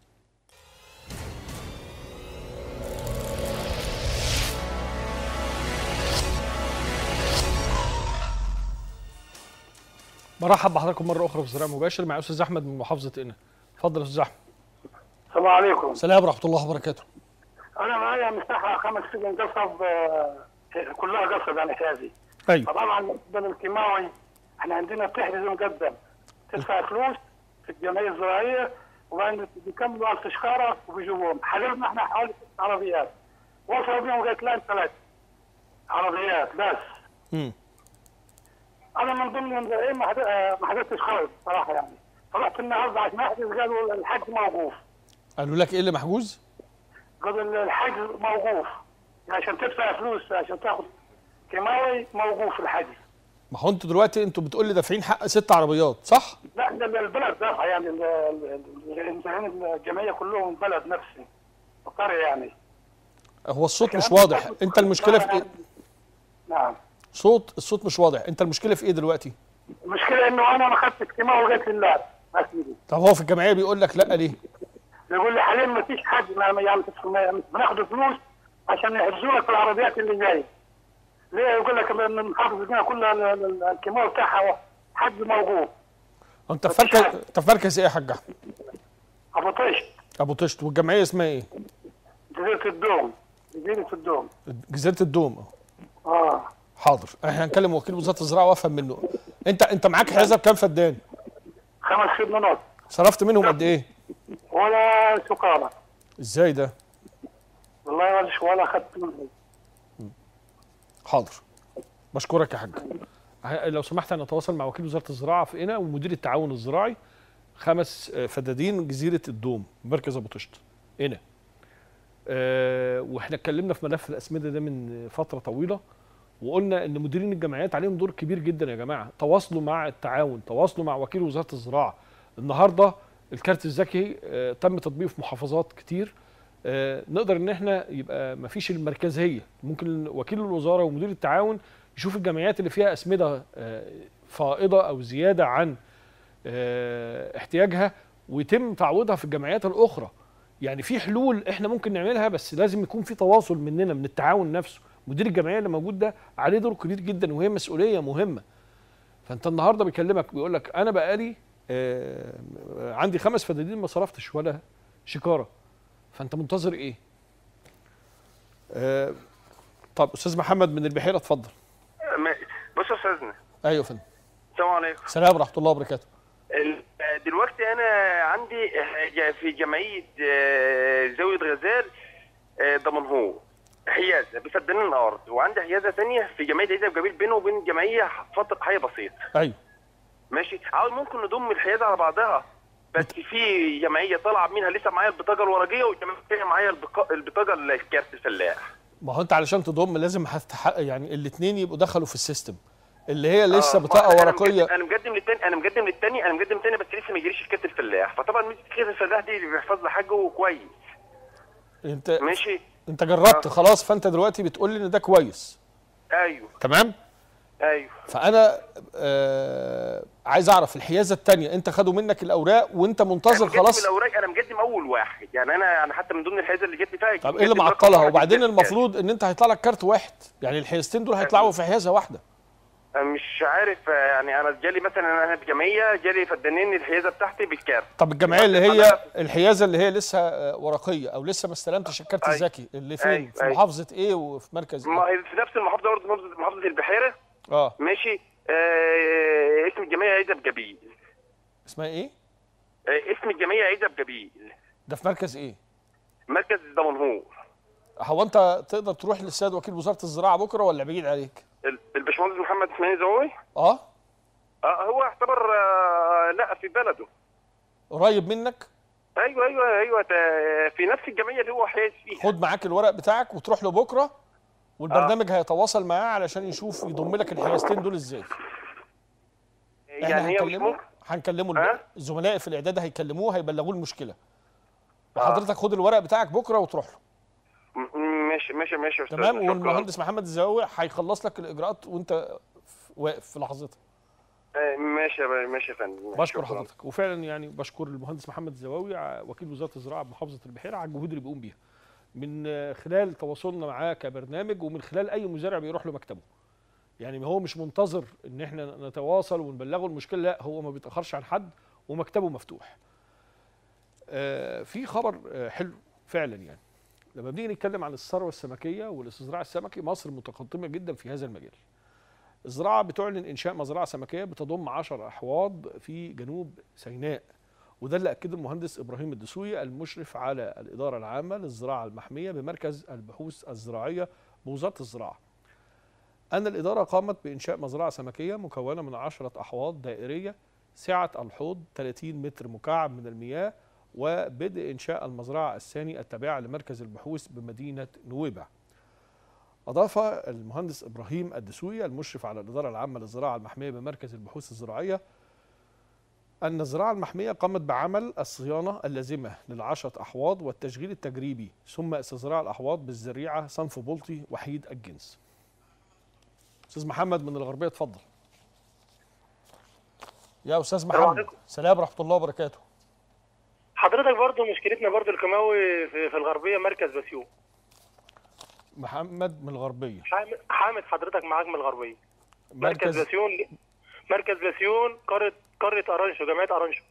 برحب بحضراتكم مره اخرى في الزراعه مباشر مع استاذ احمد من محافظه قنا. اتفضل يا استاذ احمد. السلام عليكم. السلام ورحمه الله وبركاته. انا معايا مساحه خمس سجن قصب، آه، كلها قصب يعني حيازي. ايوه فطبعا بالنسبه للكيماوي احنا عندنا بتحجز مقدم، تدفع فلوس في الجمعيه الزراعيه وبعدين بيكملوا ألف شكاره وبيجيبوهم. حجزنا احنا حوالي ست عربيات، وصلوا بيهم لغايه الان ثلاث عربيات بس. امم انا من ضمن المزارعين ما حد- آه، ما حجزتش خالص صراحه يعني. فرحت النهارده عشان احجز، قالوا الحجز موقوف. قالوا لك ايه اللي محجوز؟ قالوا الحجز موقوف، يعني عشان تدفع فلوس عشان تاخد كيماوي موقوف الحجز. ما هو انتوا دلوقتي انتوا بتقول دافعين حق ست عربيات صح؟ لا ده البلد دافع يعني ال- ال- المزارعين الجمعيه كلهم البلد نفسي القريه يعني. هو الصوت مش واضح، انت المشكله في ايه؟ نعم. صوت الصوت مش واضح، انت المشكله في ايه دلوقتي؟ المشكله انه انا ما اخذتش كيماوي لغايه لله يا سيدي. طب هو في الجمعيه بيقول لك لا ليه؟ بيقول لي حاليا ما فيش حد، ما ما- يعني ما- بناخد فلوس عشان يحجزوا لك العربيات اللي جايه. ليه؟ يقول لك ان المحافظه دي كلها ال- ال- الكيماوي بتاعها حد موجود. انت في مركز انت في مركز ايه يا حاج احمد؟ ابو طيش، ابو طشت. والجمعيه اسمها ايه؟ جزيره الدوم، جزيره الدوم. جزيره الدوم. اه حاضر، احنا هنكلم وكيل وزاره الزراعه وافهم منه. انت انت معاك حيازه بكام فدان؟ خمس خدمات صرفت منهم قد ايه؟ ولا سكارى. ازاي ده؟ والله ولا ولا اخذت منهم. حاضر بشكرك يا حاج. ه- لو سمحت انا اتواصل مع وكيل وزاره الزراعه في قنا ومدير التعاون الزراعي خمس آه، فدادين جزيره الدوم مركز ابو طشت قنا. أه واحنا اتكلمنا في ملف الاسمده ده من فتره طويله وقلنا ان مديرين الجمعيات عليهم دور كبير جدا يا جماعه. تواصلوا مع التعاون، تواصلوا مع وكيل وزاره الزراعه. النهارده الكارت الذكي أه تم تطبيقه في محافظات كتير. أه نقدر ان احنا يبقى ما فيش المركزيه، ممكن وكيل الوزاره ومدير التعاون يشوف الجمعيات اللي فيها اسمده أه فائضه او زياده عن أه احتياجها ويتم تعويضها في الجمعيات الاخرى. يعني في حلول احنا ممكن نعملها، بس لازم يكون في تواصل مننا من التعاون نفسه. مدير الجمعيه اللي موجود ده عليه دور كبير جدا وهي مسؤوليه مهمه. فانت النهارده بيكلمك بيقول لك انا بقالي آه عندي خمس فدادين ما صرفتش ولا شكاره. فانت منتظر ايه؟ آه طب استاذ محمد من البحيره اتفضل. بص يا استاذنا. ايوه يا فندم. السلام عليكم. السلام ورحمه الله وبركاته. ال- دلوقتي انا عندي في جمعيه زاويه غزال دمنهور حيازه بفدانين الارض، وعندي حيازه ثانيه في جمعيه عيزه بجبيل بينه وبين الجمعيه فتره حي بسيط. ايوه ماشي. عاوز ممكن نضم الحيازه على بعضها، بس في جمعيه طالعه منها لسه معايا البطاقه الورقيه والجمعيه الثانيه معايا البقا- البطاقه الكارت الفلاح. ما هو انت علشان تضم لازم هتحقق يعني الاثنين يبقوا دخلوا في السيستم اللي هي لسه آه، بطاقه أنا ورقيه. مقدم- انا مقدم للتاني انا مقدم للتاني انا مقدم للتاني بس لسه ما جاليش كارت الفلاح. فطبعا ميزه كارت الفلاح دي اللي بيحفظ لي حاجه كويس. انت ماشي. انت جربت آه. خلاص، فانت دلوقتي بتقول لي ان ده كويس. ايوه تمام. ايوه. فانا آه عايز اعرف الحيازه الثانيه انت خدوا منك الاوراق وانت منتظر أنا مقدم خلاص. الاوراق، انا مقدم اول واحد يعني. انا انا حتى من ضمن الحيازه اللي جت بتاعي. طب ايه اللي معطلها؟ وبعدين المفروض ان انت هيطلع لك كارت واحد، يعني الحيازتين دول هيطلعوا في حيازه واحده. مش عارف يعني. انا جالي مثلا انا في جمعيه جالي فدانين الحيازه بتاعتي بالكارت. طب الجمعيه اللي هي الحيازه اللي هي لسه آه، ورقيه او لسه ما استلمتش الكارت أيوة. الذكي اللي فين؟ أيوة. في محافظه ايه وفي مركز ما ايه؟ هي في نفس المحافظه برضه، محافظه محافظه البحيره. اه ماشي. آه اسم الجمعيه عيزه بجبيل. اسمها ايه؟ آه اسم الجمعيه عيزه بجبيل. ده في مركز ايه؟ مركز دمنهور. هو انت تقدر تروح للسيد وكيل وزاره الزراعه بكره ولا بعيد عليك؟ ال- الباشمهندس محمد اسماعيل زووي. اه اه هو اعتبر آه لا في بلده. قريب منك؟ ايوه ايوه ايوه تا- في نفس الجمعيه اللي هو حيز فيها. خد معاك الورق بتاعك وتروح له بكره، والبرنامج آه. هيتواصل معاه علشان يشوف يضم لك الحيازتين دول ازاي. يعني هي مش ممكن هنكلمه آه؟ الزملاء في الاعداد هيكلموه هيبلغوه المشكله. وحضرتك خد الورق بتاعك بكره وتروح له. م- ماشي ماشي ماشي يا استاذ. تمام. شكراً. والمهندس محمد الزواوي هيخلص لك الاجراءات وانت واقف في لحظتها. آه، ماشي يا ب- ماشي يا فندم. ماشي، بشكر شكراً. حضرتك. وفعلا يعني بشكر المهندس محمد الزواوي ع- وكيل وزاره الزراعه بمحافظه البحيره على الجهود اللي بيقوم بيها من آه، خلال تواصلنا معاه كبرنامج، ومن خلال اي مزارع بيروح له مكتبه. يعني هو مش منتظر ان احنا نتواصل ونبلغه المشكله، لا هو ما بيتاخرش عن حد ومكتبه مفتوح. آه، في خبر آه، حلو فعلا. يعني لما بنيجي نتكلم عن الثروه السمكيه والاستزراع السمكي، مصر متقدمه جدا في هذا المجال. الزراعه بتعلن انشاء مزرعه سمكيه بتضم عشر احواض في جنوب سيناء، وده اللي اكده المهندس ابراهيم الدسوقي المشرف على الاداره العامه للزراعه المحميه بمركز البحوث الزراعيه بوزاره الزراعه. ان الاداره قامت بانشاء مزرعه سمكيه مكونه من عشرة احواض دائريه، سعه الحوض ثلاثين متر مكعب من المياه، وبدء انشاء المزرعه الثاني التابعه لمركز البحوث بمدينه نويبع. أضاف المهندس إبراهيم الدسوقي المشرف على الإدارة العامة للزراعة المحمية بمركز البحوث الزراعية أن الزراعة المحمية قامت بعمل الصيانة اللازمة للعشرة أحواض والتشغيل التجريبي، ثم استزراع الأحواض بالزريعة صنف بلطي وحيد الجنس. أستاذ محمد من الغربية اتفضل. يا أستاذ محمد. سلام ورحمة الله وبركاته. حضرتك برضو مشكلتنا برضو الكيماوي في, في الغربية مركز بسيون. محمد من الغربية. حامد, حامد حضرتك معاك من الغربية. مركز, مركز بسيون مركز بسيون قرية قرية أرانشو جمعية أرانشو.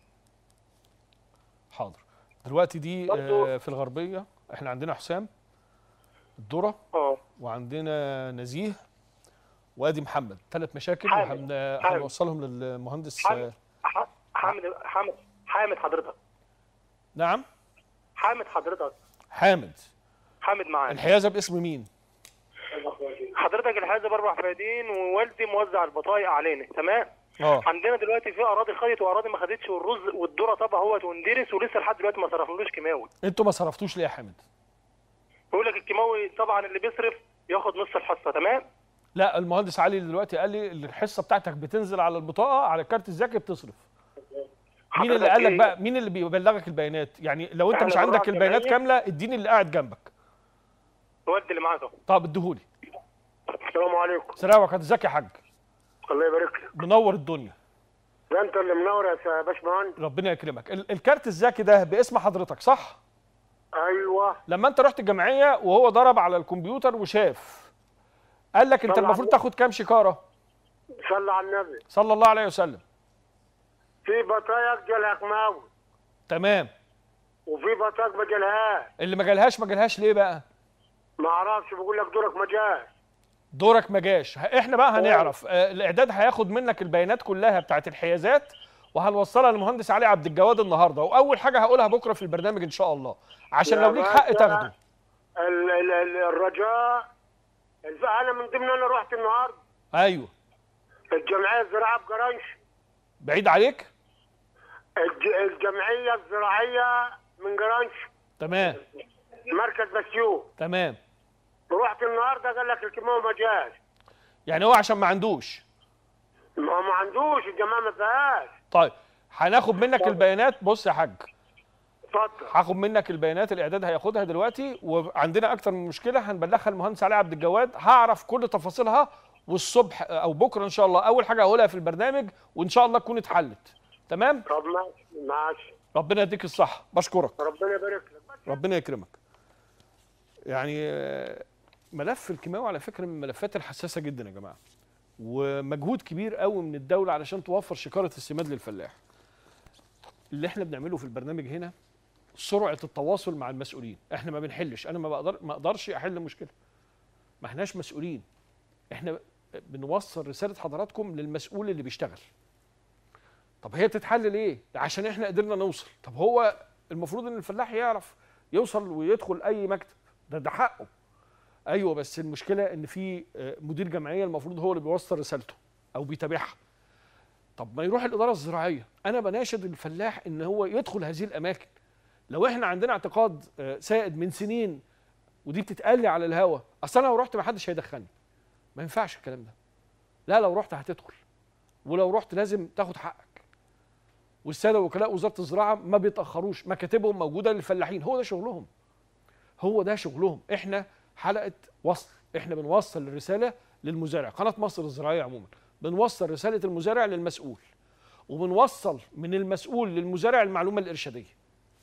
حاضر. دلوقتي دي آه في الغربية احنا عندنا حسام الذرة اه وعندنا نزيه وادي محمد، ثلاث مشاكل هنوصلهم للمهندس حامد حامد حامد حامد حضرتك. نعم حامد حضرتك. حامد حامد معاك. الحيازه باسم مين؟ حضرتك الحيازه باربع فدادين ووالدي موزع البطايق علينا. تمام. اه عندنا دلوقتي في اراضي خدت واراضي ما خدتش، والرز والذره طبعا اهوت وندرس ولسه لحد دلوقتي ما صرفنالوش كيماوي. انتوا ما صرفتوش ليه يا حامد؟ بيقول لك الكيماوي طبعا اللي بيصرف ياخد نص الحصه. تمام. لا المهندس علي دلوقتي قال لي الحصه بتاعتك بتنزل على البطاقه على الكارت الذكي بتصرف. مين اللي قال لك بقى؟ مين اللي بيبلغك البيانات؟ يعني لو انت مش عندك البيانات كامله اديني اللي قاعد جنبك. ودي اللي معاك اهو. طب اديهولي. السلام عليكم. سلام عليكم. ازيك يا حاج؟ الله يبارك لك. منور الدنيا. ده انت اللي منور يا باشمهندس. ربنا يكرمك. ال الكارت الذكي ده باسم حضرتك صح؟ ايوه. لما انت رحت الجمعيه وهو ضرب على الكمبيوتر وشاف قال لك انت المفروض تاخد كام شكاره؟ صلى على النبي صلى الله عليه وسلم. في بطايق جالها كيماوي. تمام. وفي بطايق ما جالهاش. اللي ما جالهاش ما جالهاش ليه بقى؟ ما اعرفش، بقول لك دورك ما جاش. دورك ما جاش. احنا بقى هنعرف. آه الاعداد هياخد منك البيانات كلها بتاعت الحيازات وهنوصلها للمهندس علي عبد الجواد النهارده، واول حاجه هقولها بكره في البرنامج ان شاء الله عشان لو ليك حق تاخده. ال ال ال الرجاء انا من ضمن انا رحت النهارده. ايوه. الجمعيه الزراعيه بجرانش. بعيد عليك؟ الج الجمعيه الزراعيه من جرانش. تمام. مركز بسيون. تمام. رحت النهارده قال لك الكيماوي ما جاش. يعني هو عشان ما عندوش؟ ما ما عندوش، الجماعه ما فيهاش. طيب هناخد منك البيانات. بص يا حاج اتفضل. هاخد منك البيانات، الاعداد هياخدها دلوقتي، وعندنا اكتر من مشكله هنبلغها المهندس علي عبد الجواد، هعرف كل تفاصيلها والصبح او بكره ان شاء الله اول حاجه هقولها في البرنامج وان شاء الله تكون اتحلت. تمام؟ طب ماشي ماشي. ربنا يديك الصحه. بشكرك. ربنا يبارك لك. ربنا يكرمك. يعني ملف الكيماوي على فكره من الملفات الحساسه جدا يا جماعه، ومجهود كبير قوي من الدوله علشان توفر شكاره السماد للفلاح. اللي احنا بنعمله في البرنامج هنا سرعه التواصل مع المسؤولين. احنا ما بنحلش، انا ما بقدر ما اقدرش احل مشكله، ما احناش مسؤولين، احنا بنوصل رساله حضراتكم للمسؤول اللي بيشتغل. طب هي تتحل ليه؟ عشان احنا قدرنا نوصل. طب هو المفروض ان الفلاح يعرف يوصل ويدخل اي مكتب ده ده حقه. ايوه بس المشكله ان في مدير جمعيه المفروض هو اللي بيوصل رسالته او بيتابعها. طب ما يروح الاداره الزراعيه. انا بناشد الفلاح ان هو يدخل هذه الاماكن. لو احنا عندنا اعتقاد سائد من سنين ودي بتتقال لي على الهوا، اصل انا لو رحت ما حدش هيدخلني. ما ينفعش الكلام ده. لا لو رحت هتدخل، ولو رحت لازم تاخد حقك. والساده وكلاء وزاره الزراعه ما بيتاخروش، مكاتبهم موجوده للفلاحين، هو ده شغلهم. هو ده شغلهم. احنا حلقه وصل، احنا بنوصل الرساله للمزارع. قناه مصر الزراعيه عموما بنوصل رساله المزارع للمسؤول، وبنوصل من المسؤول للمزارع المعلومه الارشاديه.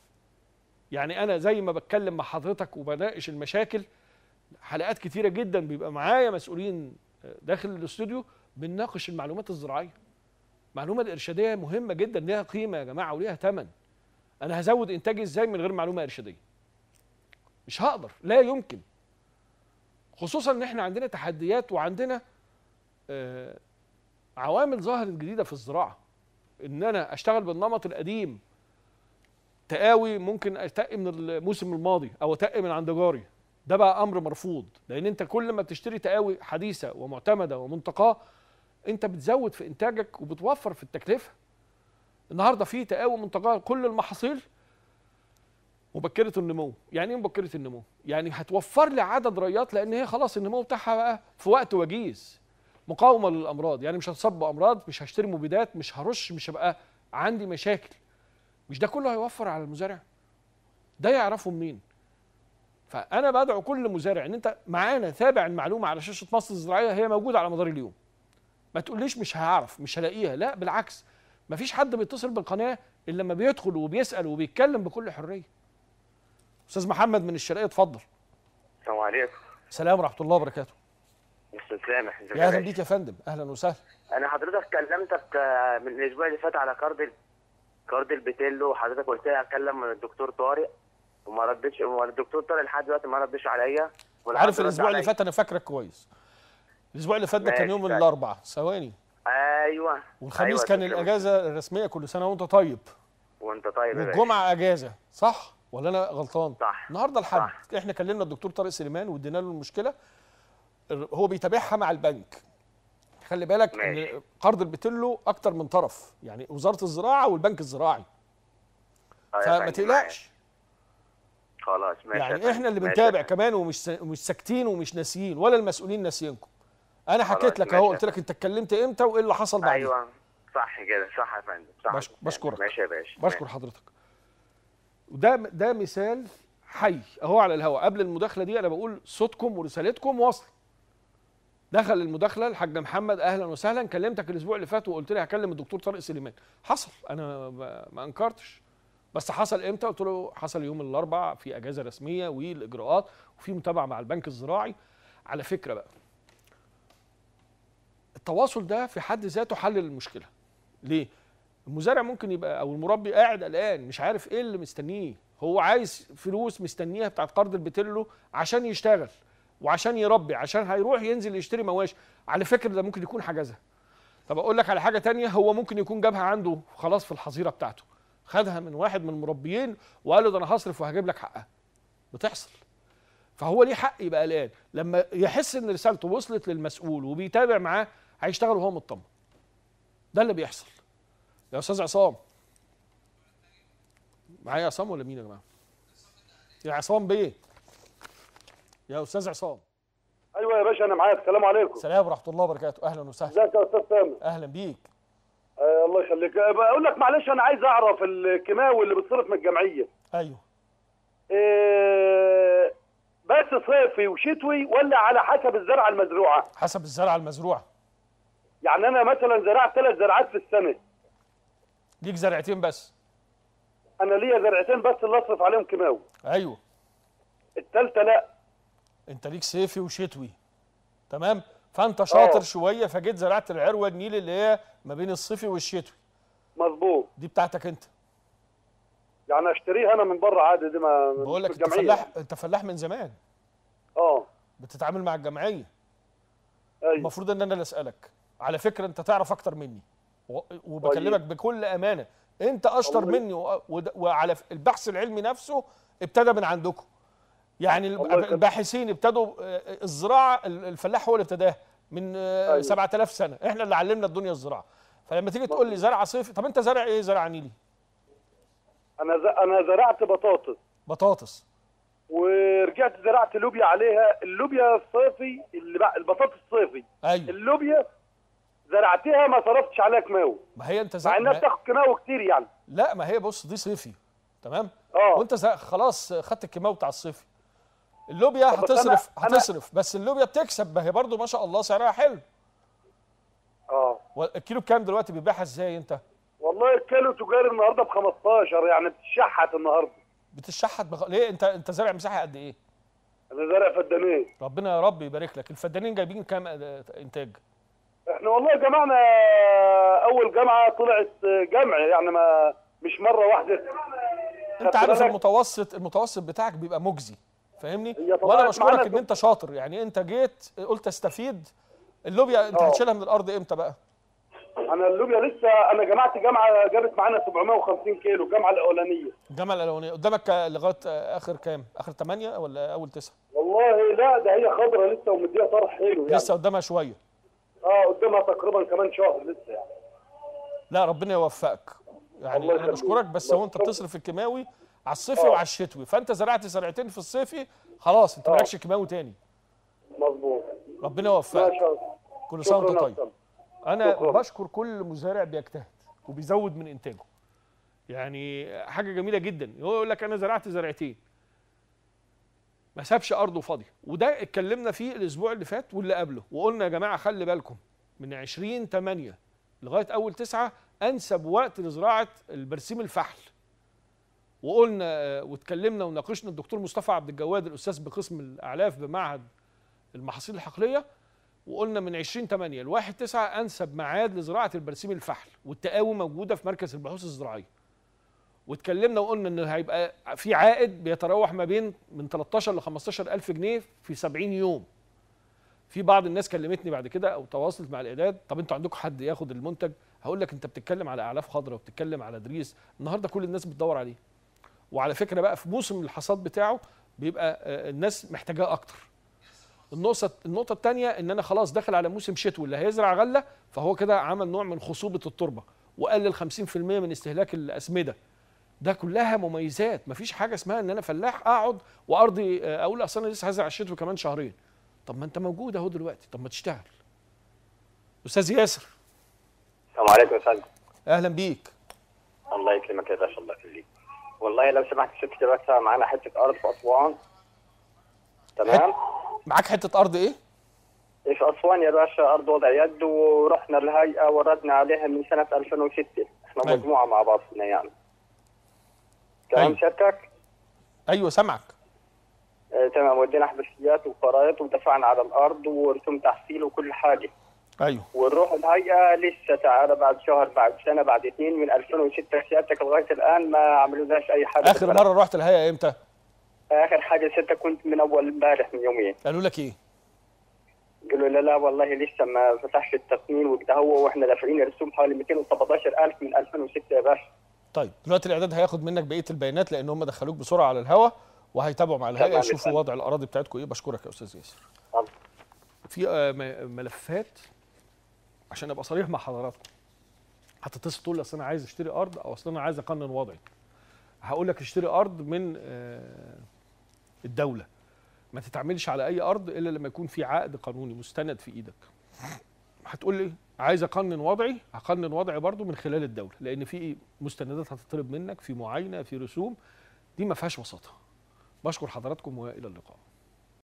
يعني انا زي ما بتكلم مع حضرتك وبناقش المشاكل، حلقات كتيره جدا بيبقى معايا مسؤولين داخل الاستوديو بنناقش المعلومات الزراعيه. المعلومه الارشاديه مهمه جدا، ليها قيمه يا جماعه وليها ثمن. انا هزود انتاجي ازاي من غير معلومه ارشاديه؟ مش هقدر، لا يمكن. خصوصا ان احنا عندنا تحديات وعندنا آه عوامل ظهرت جديده في الزراعه. ان انا اشتغل بالنمط القديم، تقاوي ممكن اتقي من الموسم الماضي او اتقي من عند جاري، ده بقى امر مرفوض. لان انت كل ما بتشتري تقاوي حديثه ومعتمده ومنتقاه انت بتزود في انتاجك وبتوفر في التكلفه. النهارده في تقاوي منتقاه كل المحاصيل مبكره النمو. يعني ايه مبكره النمو؟ يعني هتوفر لي عدد ريات، لان هي خلاص النمو بتاعها بقى في وقت وجيز. مقاومه للامراض، يعني مش هتصاب بامراض، مش هشتري مبيدات، مش هرش، مش هبقى عندي مشاكل. مش ده كله هيوفر على المزارع؟ ده يعرفه منين؟ فانا بدعو كل مزارع ان انت معانا تابع المعلومه على شاشه مصر الزراعيه، هي موجوده على مدار اليوم. ما تقوليش مش هعرف، مش هلاقيها، لا بالعكس. ما فيش حد بيتصل بالقناه الا لما بيدخل وبيسال وبيتكلم بكل حريه. استاذ محمد من الشرقيه اتفضل. السلام عليكم. السلام ورحمه الله وبركاته. استاذ سامح، يا اهلا بيك يا فندم، اهلا وسهلا. انا حضرتك كلمتك من الاسبوع اللي فات على كارد كارد البيتيلو، وحضرتك قلت لي هتكلم من الدكتور طارق وما ردتش، الدكتور طارق لحد دلوقتي ما ردش عليا. عارف الاسبوع اللي فات انا فاكرك كويس. الاسبوع اللي فات ده كان يوم الاربعاء، ثواني. ايوه والخميس أيوة كان الاجازه الرسميه، كل سنه وانت طيب. وانت طيب. والجمعه اجازه، صح ولا انا غلطان؟ صح. النهارده الحد. احنا كلمنا الدكتور طارق سليمان وادينا له المشكله، هو بيتابعها مع البنك. خلي بالك ماشي. ان قرض البيتيلو اكتر من طرف، يعني وزاره الزراعه والبنك الزراعي. فما تقلقش. خلاص ماشي. يعني احنا اللي بنتابع كمان، ومش مش ساكتين ومش ناسيين، ولا المسؤولين ناسيينكم. انا حكيت لك اهو، قلت لك انت اتكلمت امتى وايه اللي حصل بعدين. ايوه صح كده، صح يا فندم، صح. بشك... بشكرك. ماشي يا باشا. بشكر حضرتك. وده ده مثال حي اهو على الهواء. قبل المداخله دي انا بقول صوتكم ورسالتكم واصله. دخل المداخله الحاج محمد، اهلا وسهلا، كلمتك الاسبوع اللي فات وقلت لي هكلم الدكتور طارق سليمان. حصل، انا ما انكرتش. بس حصل امتى؟ قلت له حصل يوم الاربعاء في اجازه رسميه والاجراءات وفي متابعه مع البنك الزراعي. على فكره بقى، التواصل ده في حد ذاته حل المشكله. ليه؟ المزارع ممكن يبقى او المربي قاعد قلقان مش عارف ايه اللي مستنيه، هو عايز فلوس مستنيها بتاعت قرض البيتيلو عشان يشتغل وعشان يربي، عشان هيروح ينزل يشتري مواشي. على فكره ده ممكن يكون حجزها. طب اقول لك على حاجه تانية، هو ممكن يكون جابها عنده خلاص في الحظيره بتاعته، خدها من واحد من المربيين وقال له ده انا هصرف وهجيب لك حقها. بتحصل. فهو ليه حق يبقى قلقان. لما يحس ان رسالته وصلت للمسؤول وبيتابع معاه هيشتغل وهو مطمن. ده اللي بيحصل. يا استاذ عصام، معايا عصام ولا مين يا جماعه؟ يا عصام بيه، يا استاذ عصام. ايوه يا باشا انا معاك. السلام عليكم. السلام ورحمه الله وبركاته. اهلا وسهلا. ازيك يا استاذ سامي؟ اهلا بيك. آه الله يخليك. بقول لك معلش انا عايز اعرف الكيماوي اللي بتصرف من الجمعيه. ايوه. آه بس صيفي وشتوي ولا على حسب الزرعه المزروعه؟ حسب الزرعه المزروعه. يعني انا مثلا زرعت ثلاث زرعات في السنه. ليك زرعتين بس؟ انا ليا زرعتين بس اللي اصرف عليهم كيماوي. ايوه. الثالثه لا. انت ليك صيفي وشتوي، تمام؟ فانت شاطر أوه. شويه فجيت زرعت العروه النيل اللي هي ما بين الصيفي والشتوي. مظبوط. دي بتاعتك انت. يعني اشتريها انا من بره عادي؟ دي ما بقول لك انت فلاح، انت فلاح من زمان. اه. بتتعامل مع الجمعيه. ايوه. المفروض ان انا اللي اسالك. على فكره انت تعرف اكتر مني وبكلمك بكل امانه، انت اشطر مني، وعلى البحث العلمي نفسه ابتدى من عندكم. يعني الباحثين ابتدوا الزراعه، الفلاح هو اللي ابتداها من أيوة. سبعة آلاف سنه، احنا اللي علمنا الدنيا الزراعه. فلما تيجي تقول لي زرع صيفي، طب انت زرع ايه؟ زرع نيلي. انا ز... انا زرعت بطاطس. بطاطس. ورجعت زرعت لوبيا عليها، اللوبيا الصيفي اللي بقى البطاطس الصيفي. ايوه. اللوبيا زرعتها ما صرفتش عليها كيماوي. ما هي انت زرع... مع انها بتاخد كيماوي كتير يعني. لا ما هي بص دي صيفي تمام؟ اه وانت زرع... خلاص خدت الكيماوي بتاع الصيفي. اللوبيا هتصرف أنا... هتصرف أنا... بس اللوبيا بتكسب، ما هي برضه ما شاء الله سعرها حلو. اه الكيلو بكام دلوقتي بيبيعها ازاي انت؟ والله الكيلو تجاري النهارده ب خمستاشر، يعني بتشحت النهارده. بتشحت بخ... ليه انت انت زارع مساحه قد ايه؟ انا زارع فدانين. ربنا يا رب يبارك لك. الفدانين جايبين كام انتاج؟ احنا والله جمعنا اول جامعه طلعت جمع، يعني ما مش مره واحده. انت عارف المتوسط المتوسط بتاعك بيبقى مجزي، فاهمني؟ وانا بشكرك ان انت شاطر، يعني انت جيت قلت استفيد. اللوبيا انت هتشيلها من الارض امتى بقى؟ انا اللوبيا لسه، انا جمعت جامعه جابت معانا سبعمية وخمسين كيلو، الجامعه الاولانيه. الجامعه الاولانيه قدامك لغايه اخر كام؟ اخر ثمانية ولا اول تسعة؟ والله لا ده هي خضره لسه ومديها طرح حلو يعني. لسه قدامها شويه. اه قدامها تقريبا كمان شهر لسه يعني. لا ربنا يوفقك. يعني انا بشكرك، بس هو انت بتصرف الكيماوي على الصيفي آه. وعلى الشتوي، فانت زرعت زرعتين في الصيفي خلاص انت مالكش كيماوي تاني. مظبوط. ربنا يوفقك. ما شاء الله. كل سنه وانت طيب. انا شكرا. بشكر كل مزارع بيجتهد وبيزود من انتاجه. يعني حاجه جميله جدا، هو يقول لك انا زرعت زرعتين ما سابش ارضه فاضيه، وده اتكلمنا فيه الاسبوع اللي فات واللي قبله، وقلنا يا جماعه خلي بالكم من عشرين تمانية لغايه اول تسعة انسب وقت لزراعه البرسيم الفحل. وقلنا واتكلمنا وناقشنا الدكتور مصطفى عبد الجواد الاستاذ بقسم الاعلاف بمعهد المحاصيل الحقليه، وقلنا من عشرين تمانية ل واحد تسعة انسب ميعاد لزراعه البرسيم الفحل، والتقاوي موجوده في مركز البحوث الزراعيه. واتكلمنا وقلنا ان هيبقى في عائد بيتراوح ما بين من تلتاشر ل خمستاشر ألف جنيه في سبعين يوم. في بعض الناس كلمتني بعد كده او تواصلت مع الاعداد، طب انتوا عندكم حد ياخد المنتج؟ هقول لك انت بتتكلم على اعلاف خضراء وبتتكلم على دريس، النهارده كل الناس بتدور عليه. وعلى فكره بقى في موسم الحصاد بتاعه بيبقى الناس محتاجاه اكتر. النقطه النقطه الثانيه ان انا خلاص داخل على موسم شتوي، اللي هيزرع غله فهو كده عمل نوع من خصوبه التربه وقلل خمسين في المية من استهلاك الاسمده. ده كلها مميزات، مفيش حاجه اسمها ان انا فلاح اقعد وارضي اقول اصل انا لسه هزرع الشتوي كمان شهرين. طب ما انت موجود اهو دلوقتي، طب ما تشتغل. استاذ ياسر. السلام عليكم يا استاذ. اهلا بيك. الله يكرمك يا باشا، الله يخليك. والله لو سمحت ست باشا، معانا حته ارض في اسوان. تمام؟ معاك حته ارض ايه؟ ايه في اسوان يا باشا، ارض وضع يد، ورحنا الهيئه وردنا عليها من سنه ألفين وستة، احنا أيوة. مجموعه مع بعضنا يعني. تمام أيوة. شركك؟ ايوه سامعك. آه تمام، ودينا حبسيات وقرايط ودفعنا على الارض ورسوم تحصيل وكل حاجه. ايوه. ونروح الهيئه لسه تعالى بعد شهر بعد سنه بعد اثنين، من ألفين وستة سيادتك لغايه الان ما عملولناش اي حاجه. اخر مره رحت الهيئه امتى؟ اخر حاجه ستة كنت من اول امبارح من يومين. قالوا لك ايه؟ قالوا لا لا والله لسه ما فتحش التصميم وكده هو، واحنا دافعين رسوم حوالي مئتين وسبعتاشر ألف من ألفين وستة يا باشا. طيب دلوقتي الاعداد هياخد منك بقيه البيانات لان هم دخلوك بسرعه على الهواء، وهيتابعوا مع الهيئه يشوفوا وضع الاراضي بتاعتكم ايه. بشكرك يا استاذ ياسر. في ملفات عشان ابقى صريح مع حضراتكم، هتتصل تقول لي اصل انا عايز اشتري ارض او اصل انا عايز اقنن وضعي. هقول لك اشتري ارض من الدوله، ما تتعاملش على اي ارض الا لما يكون في عقد قانوني مستند في ايدك. هتقول لي عايز اقنن وضعي، هقنن وضعي برضو من خلال الدوله، لان في مستندات هتطلب منك، في معاينه، في رسوم، دي ما فيهاش وساطه. بشكر حضراتكم والى اللقاء.